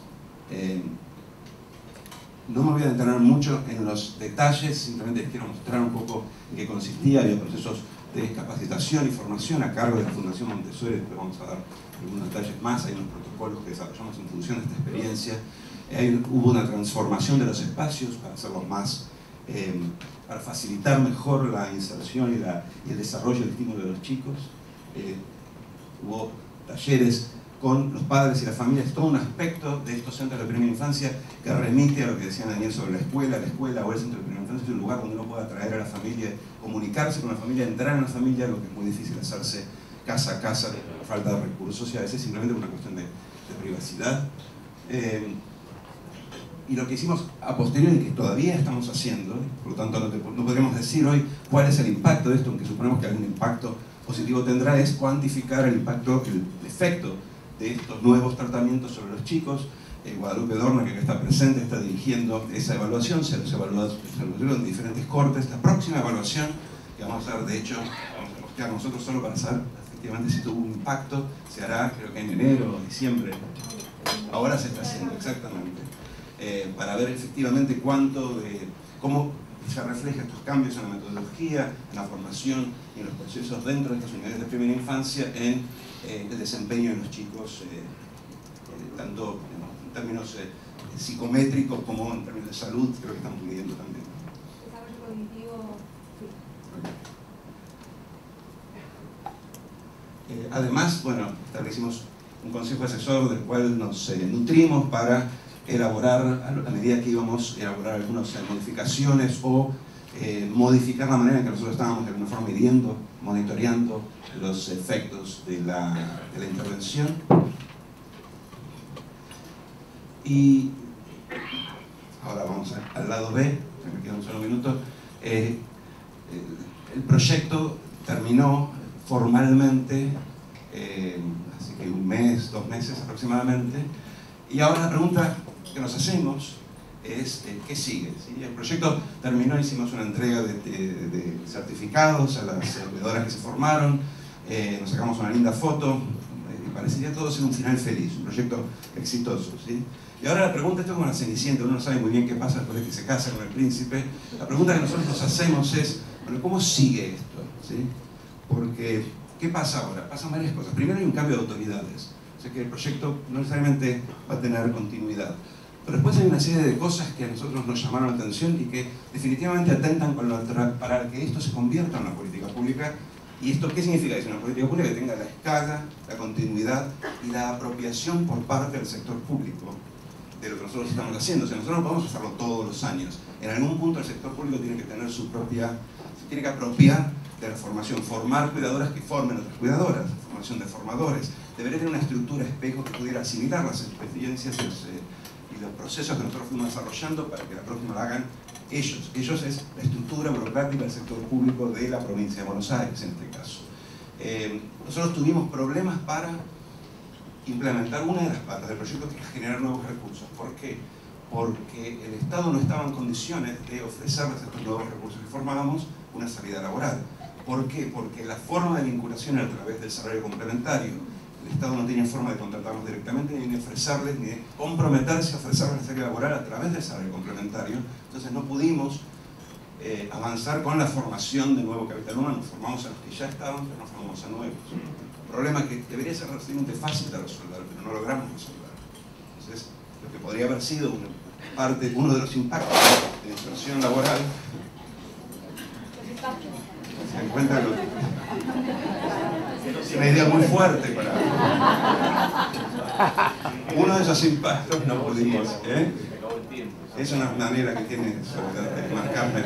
No me voy a detener mucho en los detalles, simplemente les quiero mostrar un poco en qué consistía. Había procesos de capacitación y formación a cargo de la Fundación Montessori, después vamos a dar algunos detalles más. Hay unos protocolos que desarrollamos en función de esta experiencia. Hubo una transformación de los espacios para hacerlos más, para facilitar mejor la inserción y el desarrollo y el estímulo de los chicos. Hubo talleres con los padres y las familias, todo un aspecto de estos centros de primera infancia que remite a lo que decía Daniel sobre la escuela o el centro de primera infancia. Es un lugar donde uno pueda atraer a la familia, comunicarse con la familia, entrar en la familia, lo que es muy difícil hacerse casa a casa, por falta de recursos y a veces simplemente una cuestión de privacidad. y lo que hicimos a posteriori, que todavía estamos haciendo, por lo tanto no podríamos decir hoy cuál es el impacto de esto, aunque suponemos que algún impacto positivo tendrá, es cuantificar el impacto, el efecto de estos nuevos tratamientos sobre los chicos. Guadalupe Dorna, que acá está presente, está dirigiendo esa evaluación, se evaluaron en diferentes cortes. La próxima evaluación que vamos a hacer, de hecho, vamos a postear nosotros solo para saber efectivamente si tuvo un impacto, se hará creo que en enero o diciembre. Ahora se está haciendo, exactamente. Para ver efectivamente cómo se refleja estos cambios en la metodología, en la formación y en los procesos dentro de estas unidades de primera infancia en el desempeño de los chicos, tanto en términos psicométricos como en términos de salud, creo que estamos midiendo también. Desarrollo cognitivo. Además, bueno, establecimos un consejo asesor del cual nos nutrimos para elaborar, a medida que íbamos a elaborar algunas modificaciones o modificar la manera en que nosotros estábamos de alguna forma midiendo, monitoreando los efectos de la intervención. Y ahora vamos al lado B, me queda un solo minuto. El proyecto terminó formalmente así que 1 mes, 2 meses aproximadamente, y ahora la pregunta que nos hacemos es ¿qué sigue? ¿Sí? El proyecto terminó, hicimos una entrega de certificados a las cuidadoras que se formaron, nos sacamos una linda foto, y parecería todo ser un final feliz, un proyecto exitoso, ¿sí? Y ahora la pregunta, esto es como la Cenicienta, uno no sabe muy bien qué pasa después de que se casa con el príncipe. La pregunta que nosotros nos hacemos es, bueno, ¿cómo sigue esto? ¿Sí? Porque, ¿qué pasa ahora? Pasan varias cosas. Primero hay un cambio de autoridades, o sea que el proyecto no necesariamente va a tener continuidad. Pero después hay una serie de cosas que a nosotros nos llamaron la atención y que definitivamente atentan para que esto se convierta en una política pública. ¿Y esto qué significa? Es una política pública que tenga la escala, la continuidad y la apropiación por parte del sector público de lo que nosotros estamos haciendo. O sea, nosotros no podemos hacerlo todos los años. En algún punto el sector público tiene que tener su propia, se tiene que apropiar de la formación, formar cuidadoras que formen otras cuidadoras, formación de formadores. Debería tener una estructura espejo que pudiera asimilar las experiencias y los procesos que nosotros fuimos desarrollando para que la próxima la hagan ellos. Ellos es la estructura burocrática del sector público de la provincia de Buenos Aires, en este caso. Nosotros tuvimos problemas para implementar una de las patas del proyecto, que es generar nuevos recursos. ¿Por qué? Porque el Estado no estaba en condiciones de ofrecerles estos nuevos recursos que formábamos una salida laboral. ¿Por qué? Porque la forma de vinculación era a través del salario complementario. El Estado no tenía forma de contratarnos directamente, ni de ofrecerles, ni de comprometerse a ofrecerles la salida laboral a través del salario complementario. Entonces no pudimos avanzar con la formación de nuevo capital humano. Formamos a los que ya estaban, pero no formamos a nuevos. Problema que debería ser relativamente fácil de resolver, pero no logramos resolver. Entonces, lo que podría haber sido uno de los impactos de la inserción laboral, se encuentra es una idea muy fuerte para... Uno de esos impactos no pudimos, es una manera que tiene de marcarme.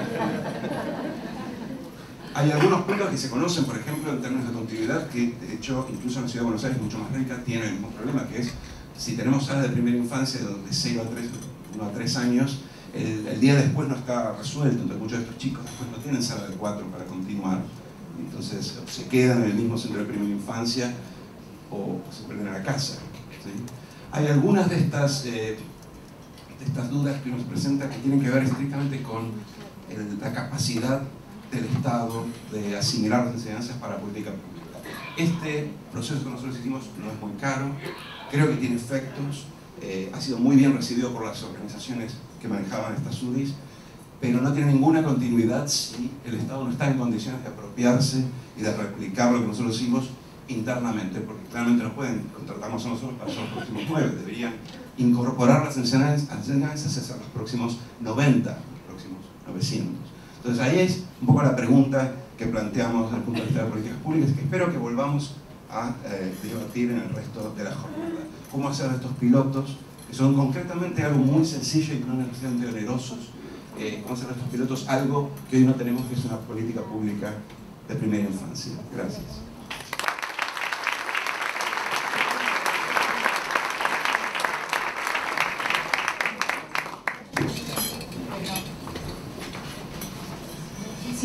Hay algunos puntos que se conocen, por ejemplo, en términos de continuidad, que de hecho, incluso en la ciudad de Buenos Aires, mucho más rica, tiene el mismo problema, que es, si tenemos salas de primera infancia de 0 a 1 a 3 años, el día después no está resuelto, entonces muchos de estos chicos después no tienen sala de 4 para continuar. Entonces se quedan en el mismo centro de primera infancia o se vuelven a la casa, ¿sí? Hay algunas de estas dudas que nos presentan que tienen que ver estrictamente con la capacidad del Estado de asimilar las enseñanzas para la política pública. Este proceso que nosotros hicimos no es muy caro, creo que tiene efectos, ha sido muy bien recibido por las organizaciones que manejaban estas UDIs, pero no tiene ninguna continuidad si el Estado no está en condiciones de apropiarse y de replicar lo que nosotros hicimos internamente, porque claramente no pueden contratarnos a nosotros para los próximos 9, deberían incorporar las enseñanzas hacia los próximos 90, los próximos 900. Entonces ahí es un poco la pregunta que planteamos desde el punto de vista de las políticas públicas, que espero que volvamos a debatir en el resto de la jornada. Cómo hacer estos pilotos, que son concretamente algo muy sencillo y no necesariamente onerosos, cómo hacer estos pilotos algo que hoy no tenemos, que es una política pública de primera infancia. Gracias.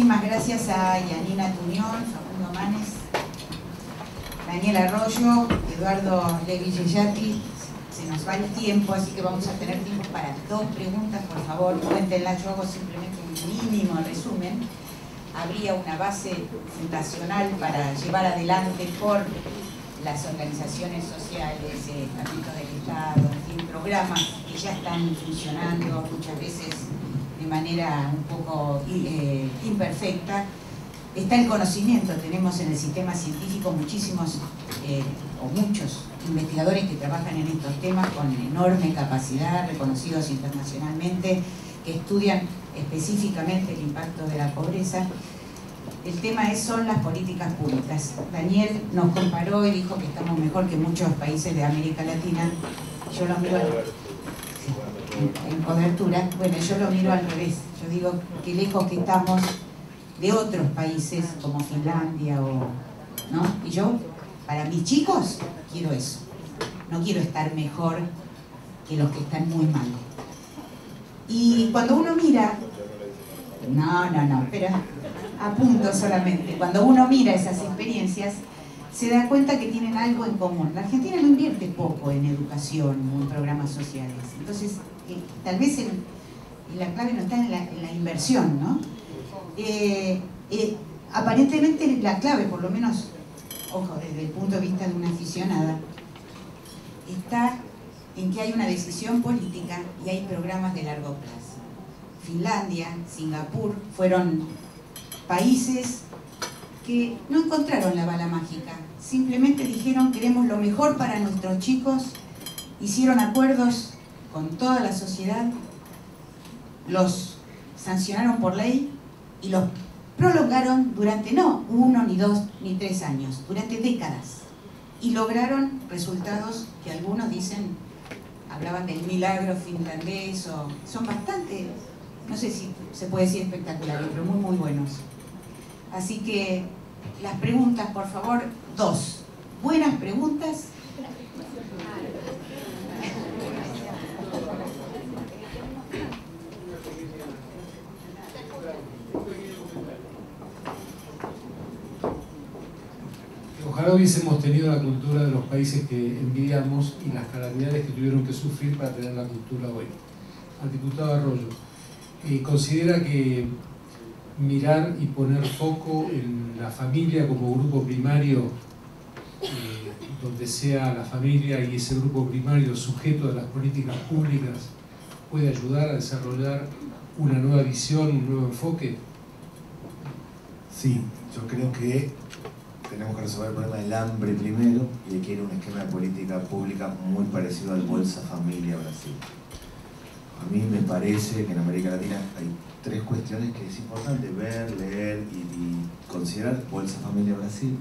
muchísimas gracias a Yanina Tuñón, Facundo Manes, Daniel Arroyo, Eduardo Levi-Yeyati. Se nos va el tiempo, así que vamos a tener tiempo para 2 preguntas, por favor, cuéntenlas. Yo hago simplemente un mínimo resumen. Habría una base fundacional para llevar adelante por las organizaciones sociales, estatutos del Estado, en fin, programas que ya están funcionando muchas veces de manera un poco imperfecta. Está el conocimiento, tenemos en el sistema científico muchísimos o muchos investigadores que trabajan en estos temas con enorme capacidad, reconocidos internacionalmente, que estudian específicamente el impacto de la pobreza. El tema son las políticas públicas. Daniel nos comparó y dijo que estamos mejor que muchos países de América Latina. Yo lo miro en cobertura. Bueno, yo lo miro al revés. Yo digo que lejos que estamos de otros países como Finlandia ¿no? Y yo, para mis chicos, quiero eso. No quiero estar mejor que los que están muy mal. Y cuando uno mira... No, espera. Apunto solamente. Cuando uno mira esas experiencias, se da cuenta que tienen algo en común. La Argentina no invierte poco en educación o en programas sociales. Entonces, tal vez la clave no está en la inversión, ¿no? Aparentemente la clave, por lo menos, ojo, desde el punto de vista de una aficionada, está en que hay una decisión política y hay programas de largo plazo. Finlandia, Singapur, fueron países que no encontraron la bala mágica, simplemente dijeron queremos lo mejor para nuestros chicos, hicieron acuerdos con toda la sociedad, los sancionaron por ley y los prolongaron durante no 1, ni 2, ni 3 años, durante décadas, y lograron resultados que algunos dicen, hablaban del milagro finlandés, o son bastante, no sé si se puede decir espectaculares, pero muy muy buenos. Así que las preguntas, por favor, 2 buenas preguntas. Ojalá hubiésemos tenido la cultura de los países que envidiamos y las calamidades que tuvieron que sufrir para tener la cultura hoy. Al diputado Arroyo, considera que mirar y poner foco en la familia como grupo primario, donde sea la familia y ese grupo primario sujeto de las políticas públicas, puede ayudar a desarrollar una nueva visión, un nuevo enfoque? Sí, yo creo que tenemos que resolver el problema del hambre primero y hay que ir a un esquema de política pública muy parecido al Bolsa Familia Brasil. A mí me parece que en América Latina hay 3 cuestiones que es importante ver, leer y considerar. Bolsa Familia Brasil,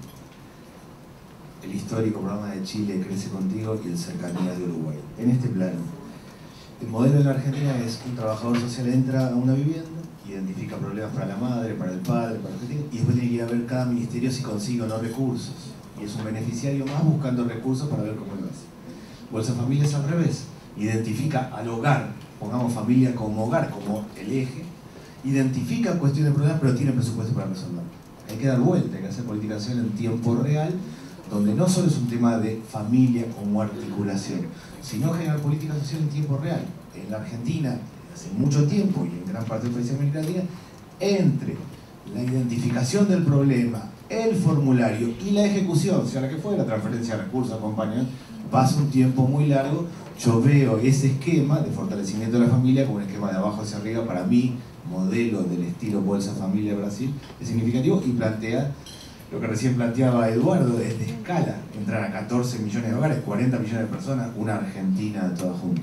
el histórico programa de Chile Crece Contigo y el Cercanía de Uruguay. En este plano, el modelo en la Argentina es un trabajador social entra a una vivienda, identifica problemas para la madre, para el padre, para el objetivo, y después tiene que ir a ver cada ministerio si consigue o no recursos. Y es un beneficiario más buscando recursos para ver cómo lo hace. Bolsa Familia es al revés. Identifica al hogar, pongamos familia como hogar, como el eje, identifica cuestiones de problemas, pero tiene presupuesto para resolverlo. Hay que dar vuelta, hay que hacer política social en tiempo real, donde no solo es un tema de familia como articulación, sino generar política social en tiempo real. En la Argentina, hace mucho tiempo, y en gran parte del país de América Latina, entre la identificación del problema, el formulario y la ejecución, sea la que fuera, transferencia de recursos, acompañamiento, pasa un tiempo muy largo. Yo veo ese esquema de fortalecimiento de la familia como un esquema de abajo hacia arriba. Para mí, modelo del estilo Bolsa Familia Brasil, es significativo y plantea lo que recién planteaba Eduardo, es de escala, entrar a 14 millones de hogares, 40 millones de personas, una Argentina toda junta.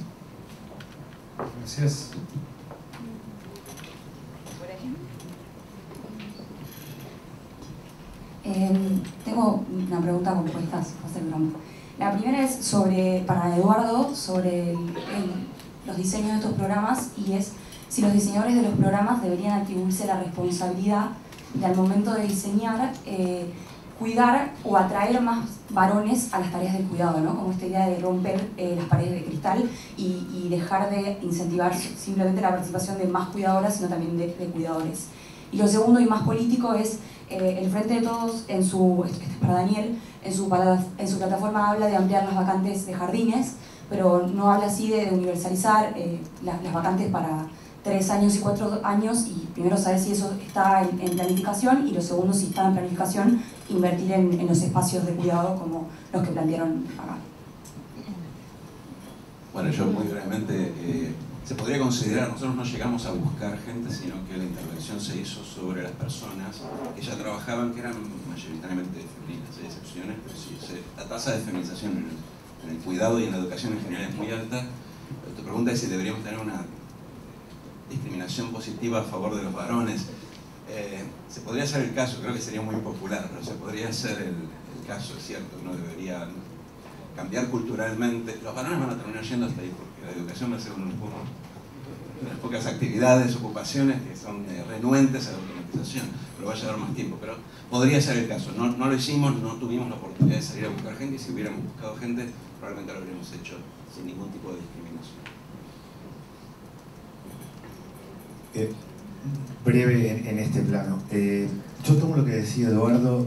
Gracias. Tengo una pregunta compuesta, José Broma. La primera es para Eduardo, sobre los diseños de estos programas, y es si los diseñadores de los programas deberían atribuirse la responsabilidad de, al momento de diseñar, cuidar o atraer más varones a las tareas del cuidado, ¿no? Como esta idea de romper las paredes de cristal y dejar de incentivar simplemente la participación de más cuidadoras, sino también de cuidadores. Y lo segundo y más político es el Frente de Todos, este es para Daniel, en su plataforma habla de ampliar las vacantes de jardines, pero no habla así de universalizar las vacantes para 3 años y 4 años, y primero saber si eso está en planificación, y lo segundo, si está en planificación, invertir en los espacios de cuidado como los que plantearon acá. Bueno, yo muy brevemente, se podría considerar, nosotros no llegamos a buscar gente, sino que la intervención se hizo sobre las personas que ya trabajaban, que eran mayoritariamente femeninas, hay excepciones, pero sí, la tasa de feminización en el cuidado y en la educación en general es muy alta. Tu pregunta es si deberíamos tener una discriminación positiva a favor de los varones. Se podría hacer el caso, creo que sería muy impopular, pero se podría hacer el caso, es cierto, no debería cambiar culturalmente. Los varones van a terminar yendo hasta ahí, porque la educación va a ser uno de las pocas actividades, ocupaciones que son renuentes a la automatización, pero va a llevar más tiempo. Pero podría ser el caso, no lo hicimos, no tuvimos la oportunidad de salir a buscar gente, y si hubiéramos buscado gente, probablemente lo habríamos hecho sin ningún tipo de discriminación. Breve en este plano. Yo tomo lo que decía Eduardo.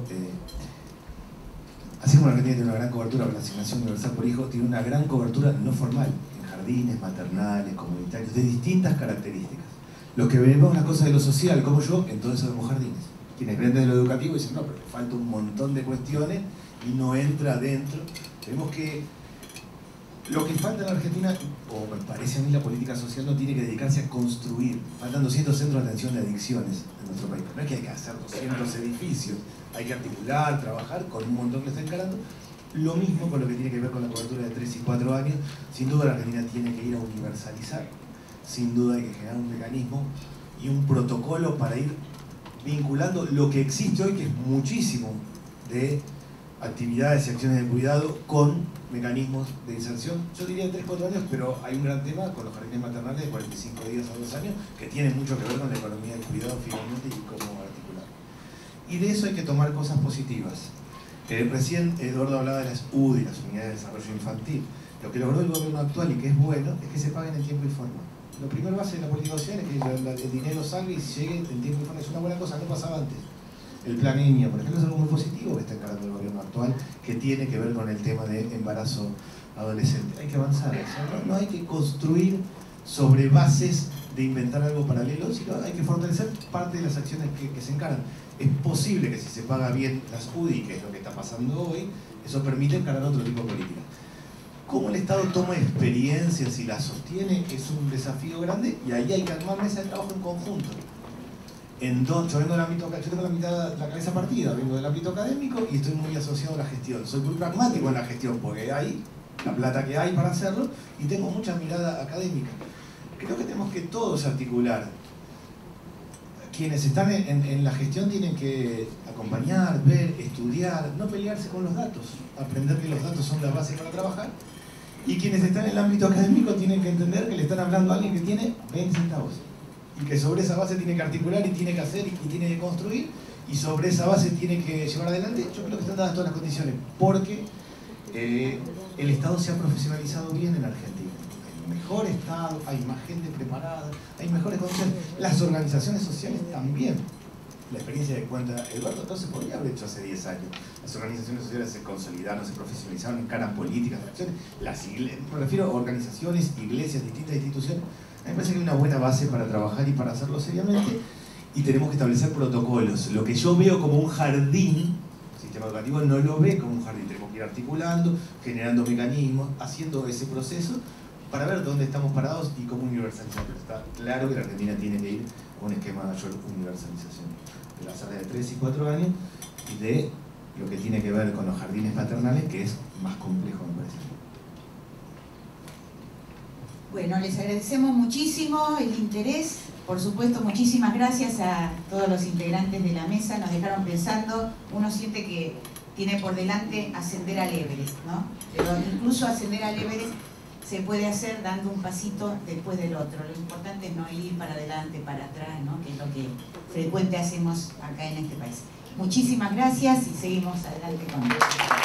Así como la Argentina tiene una gran cobertura para la asignación universal por hijo, tiene una gran cobertura no formal, en jardines, maternales, comunitarios, de distintas características. Los que vemos las cosas de lo social, como yo, entonces vemos jardines. Quienes aprenden de lo educativo dicen, no, pero le falta un montón de cuestiones y no entra adentro. Vemos que lo que falta en la Argentina, o me parece a mí, la política social no tiene que dedicarse a construir. Faltan 200 centros de atención de adicciones en nuestro país. No es que hay que hacer 200 edificios, hay que articular, trabajar con un montón que está encarando. Lo mismo con lo que tiene que ver con la cobertura de 3 y 4 años. Sin duda la Argentina tiene que ir a universalizar. Sin duda hay que generar un mecanismo y un protocolo para ir vinculando lo que existe hoy, que es muchísimo de actividades y acciones de cuidado, con mecanismos de inserción. Yo diría 3-4 años, pero hay un gran tema con los jardines maternales de 45 días a 2 años, que tienen mucho que ver con la economía del cuidado finalmente y cómo articular. Y de eso hay que tomar cosas positivas. Recién Eduardo hablaba de las UDI, las Unidades de Desarrollo Infantil. Lo que logró el gobierno actual y que es bueno es que se paguen en tiempo y forma. Lo primero base de la política social es que el dinero salga y llegue en tiempo y forma. Es una buena cosa, no pasaba antes. El plan niño, por ejemplo, es algo muy positivo que está encarando el gobierno actual, que tiene que ver con el tema de embarazo adolescente. Hay que avanzar, no hay que construir sobre bases de inventar algo paralelo, sino hay que fortalecer parte de las acciones que se encaran. Es posible que si se paga bien las UDI, que es lo que está pasando hoy, eso permite encarar otro tipo de política. Cómo el Estado toma experiencias y las sostiene es un desafío grande, y ahí hay que armar mesas de trabajo en conjunto. Yo vengo del ámbito, yo tengo la cabeza partida, vengo del ámbito académico y estoy muy asociado a la gestión. Soy muy pragmático en la gestión porque hay la plata que hay para hacerlo y tengo mucha mirada académica. Creo que tenemos que todos articular. Quienes están en la gestión tienen que acompañar, ver, estudiar, no pelearse con los datos, aprender que los datos son la base para trabajar. Y quienes están en el ámbito académico tienen que entender que le están hablando a alguien que tiene 20 centavos. Y que sobre esa base tiene que articular y tiene que hacer y tiene que construir, y sobre esa base tiene que llevar adelante. Yo creo que están dadas todas las condiciones, porque el Estado se ha profesionalizado bien en Argentina. Hay un mejor Estado, hay más gente preparada, hay mejores condiciones. Las organizaciones sociales también. La experiencia que cuenta Eduardo no se podría haber hecho hace 10 años. Las organizaciones sociales se consolidaron, se profesionalizaron, encaran políticas, acciones. Me refiero a organizaciones, iglesias, distintas instituciones. A mí me parece que hay una buena base para trabajar y para hacerlo seriamente, y tenemos que establecer protocolos. Lo que yo veo como un jardín, el sistema educativo no lo ve como un jardín. Tenemos que ir articulando, generando mecanismos, haciendo ese proceso para ver dónde estamos parados y cómo universalizar. Pero está claro que la Argentina tiene que ir con un esquema de mayor universalización de las áreas de 3 y 4 años y de lo que tiene que ver con los jardines maternales, que es más complejo, me parece. Bueno, les agradecemos muchísimo el interés. Por supuesto, muchísimas gracias a todos los integrantes de la mesa. Nos dejaron pensando. Uno siente que tiene por delante ascender al Everest, ¿no? Pero incluso ascender al Everest se puede hacer dando un pasito después del otro. Lo importante es no ir para adelante, para atrás, ¿no? Que es lo que frecuente hacemos acá en este país. Muchísimas gracias y seguimos adelante con esto.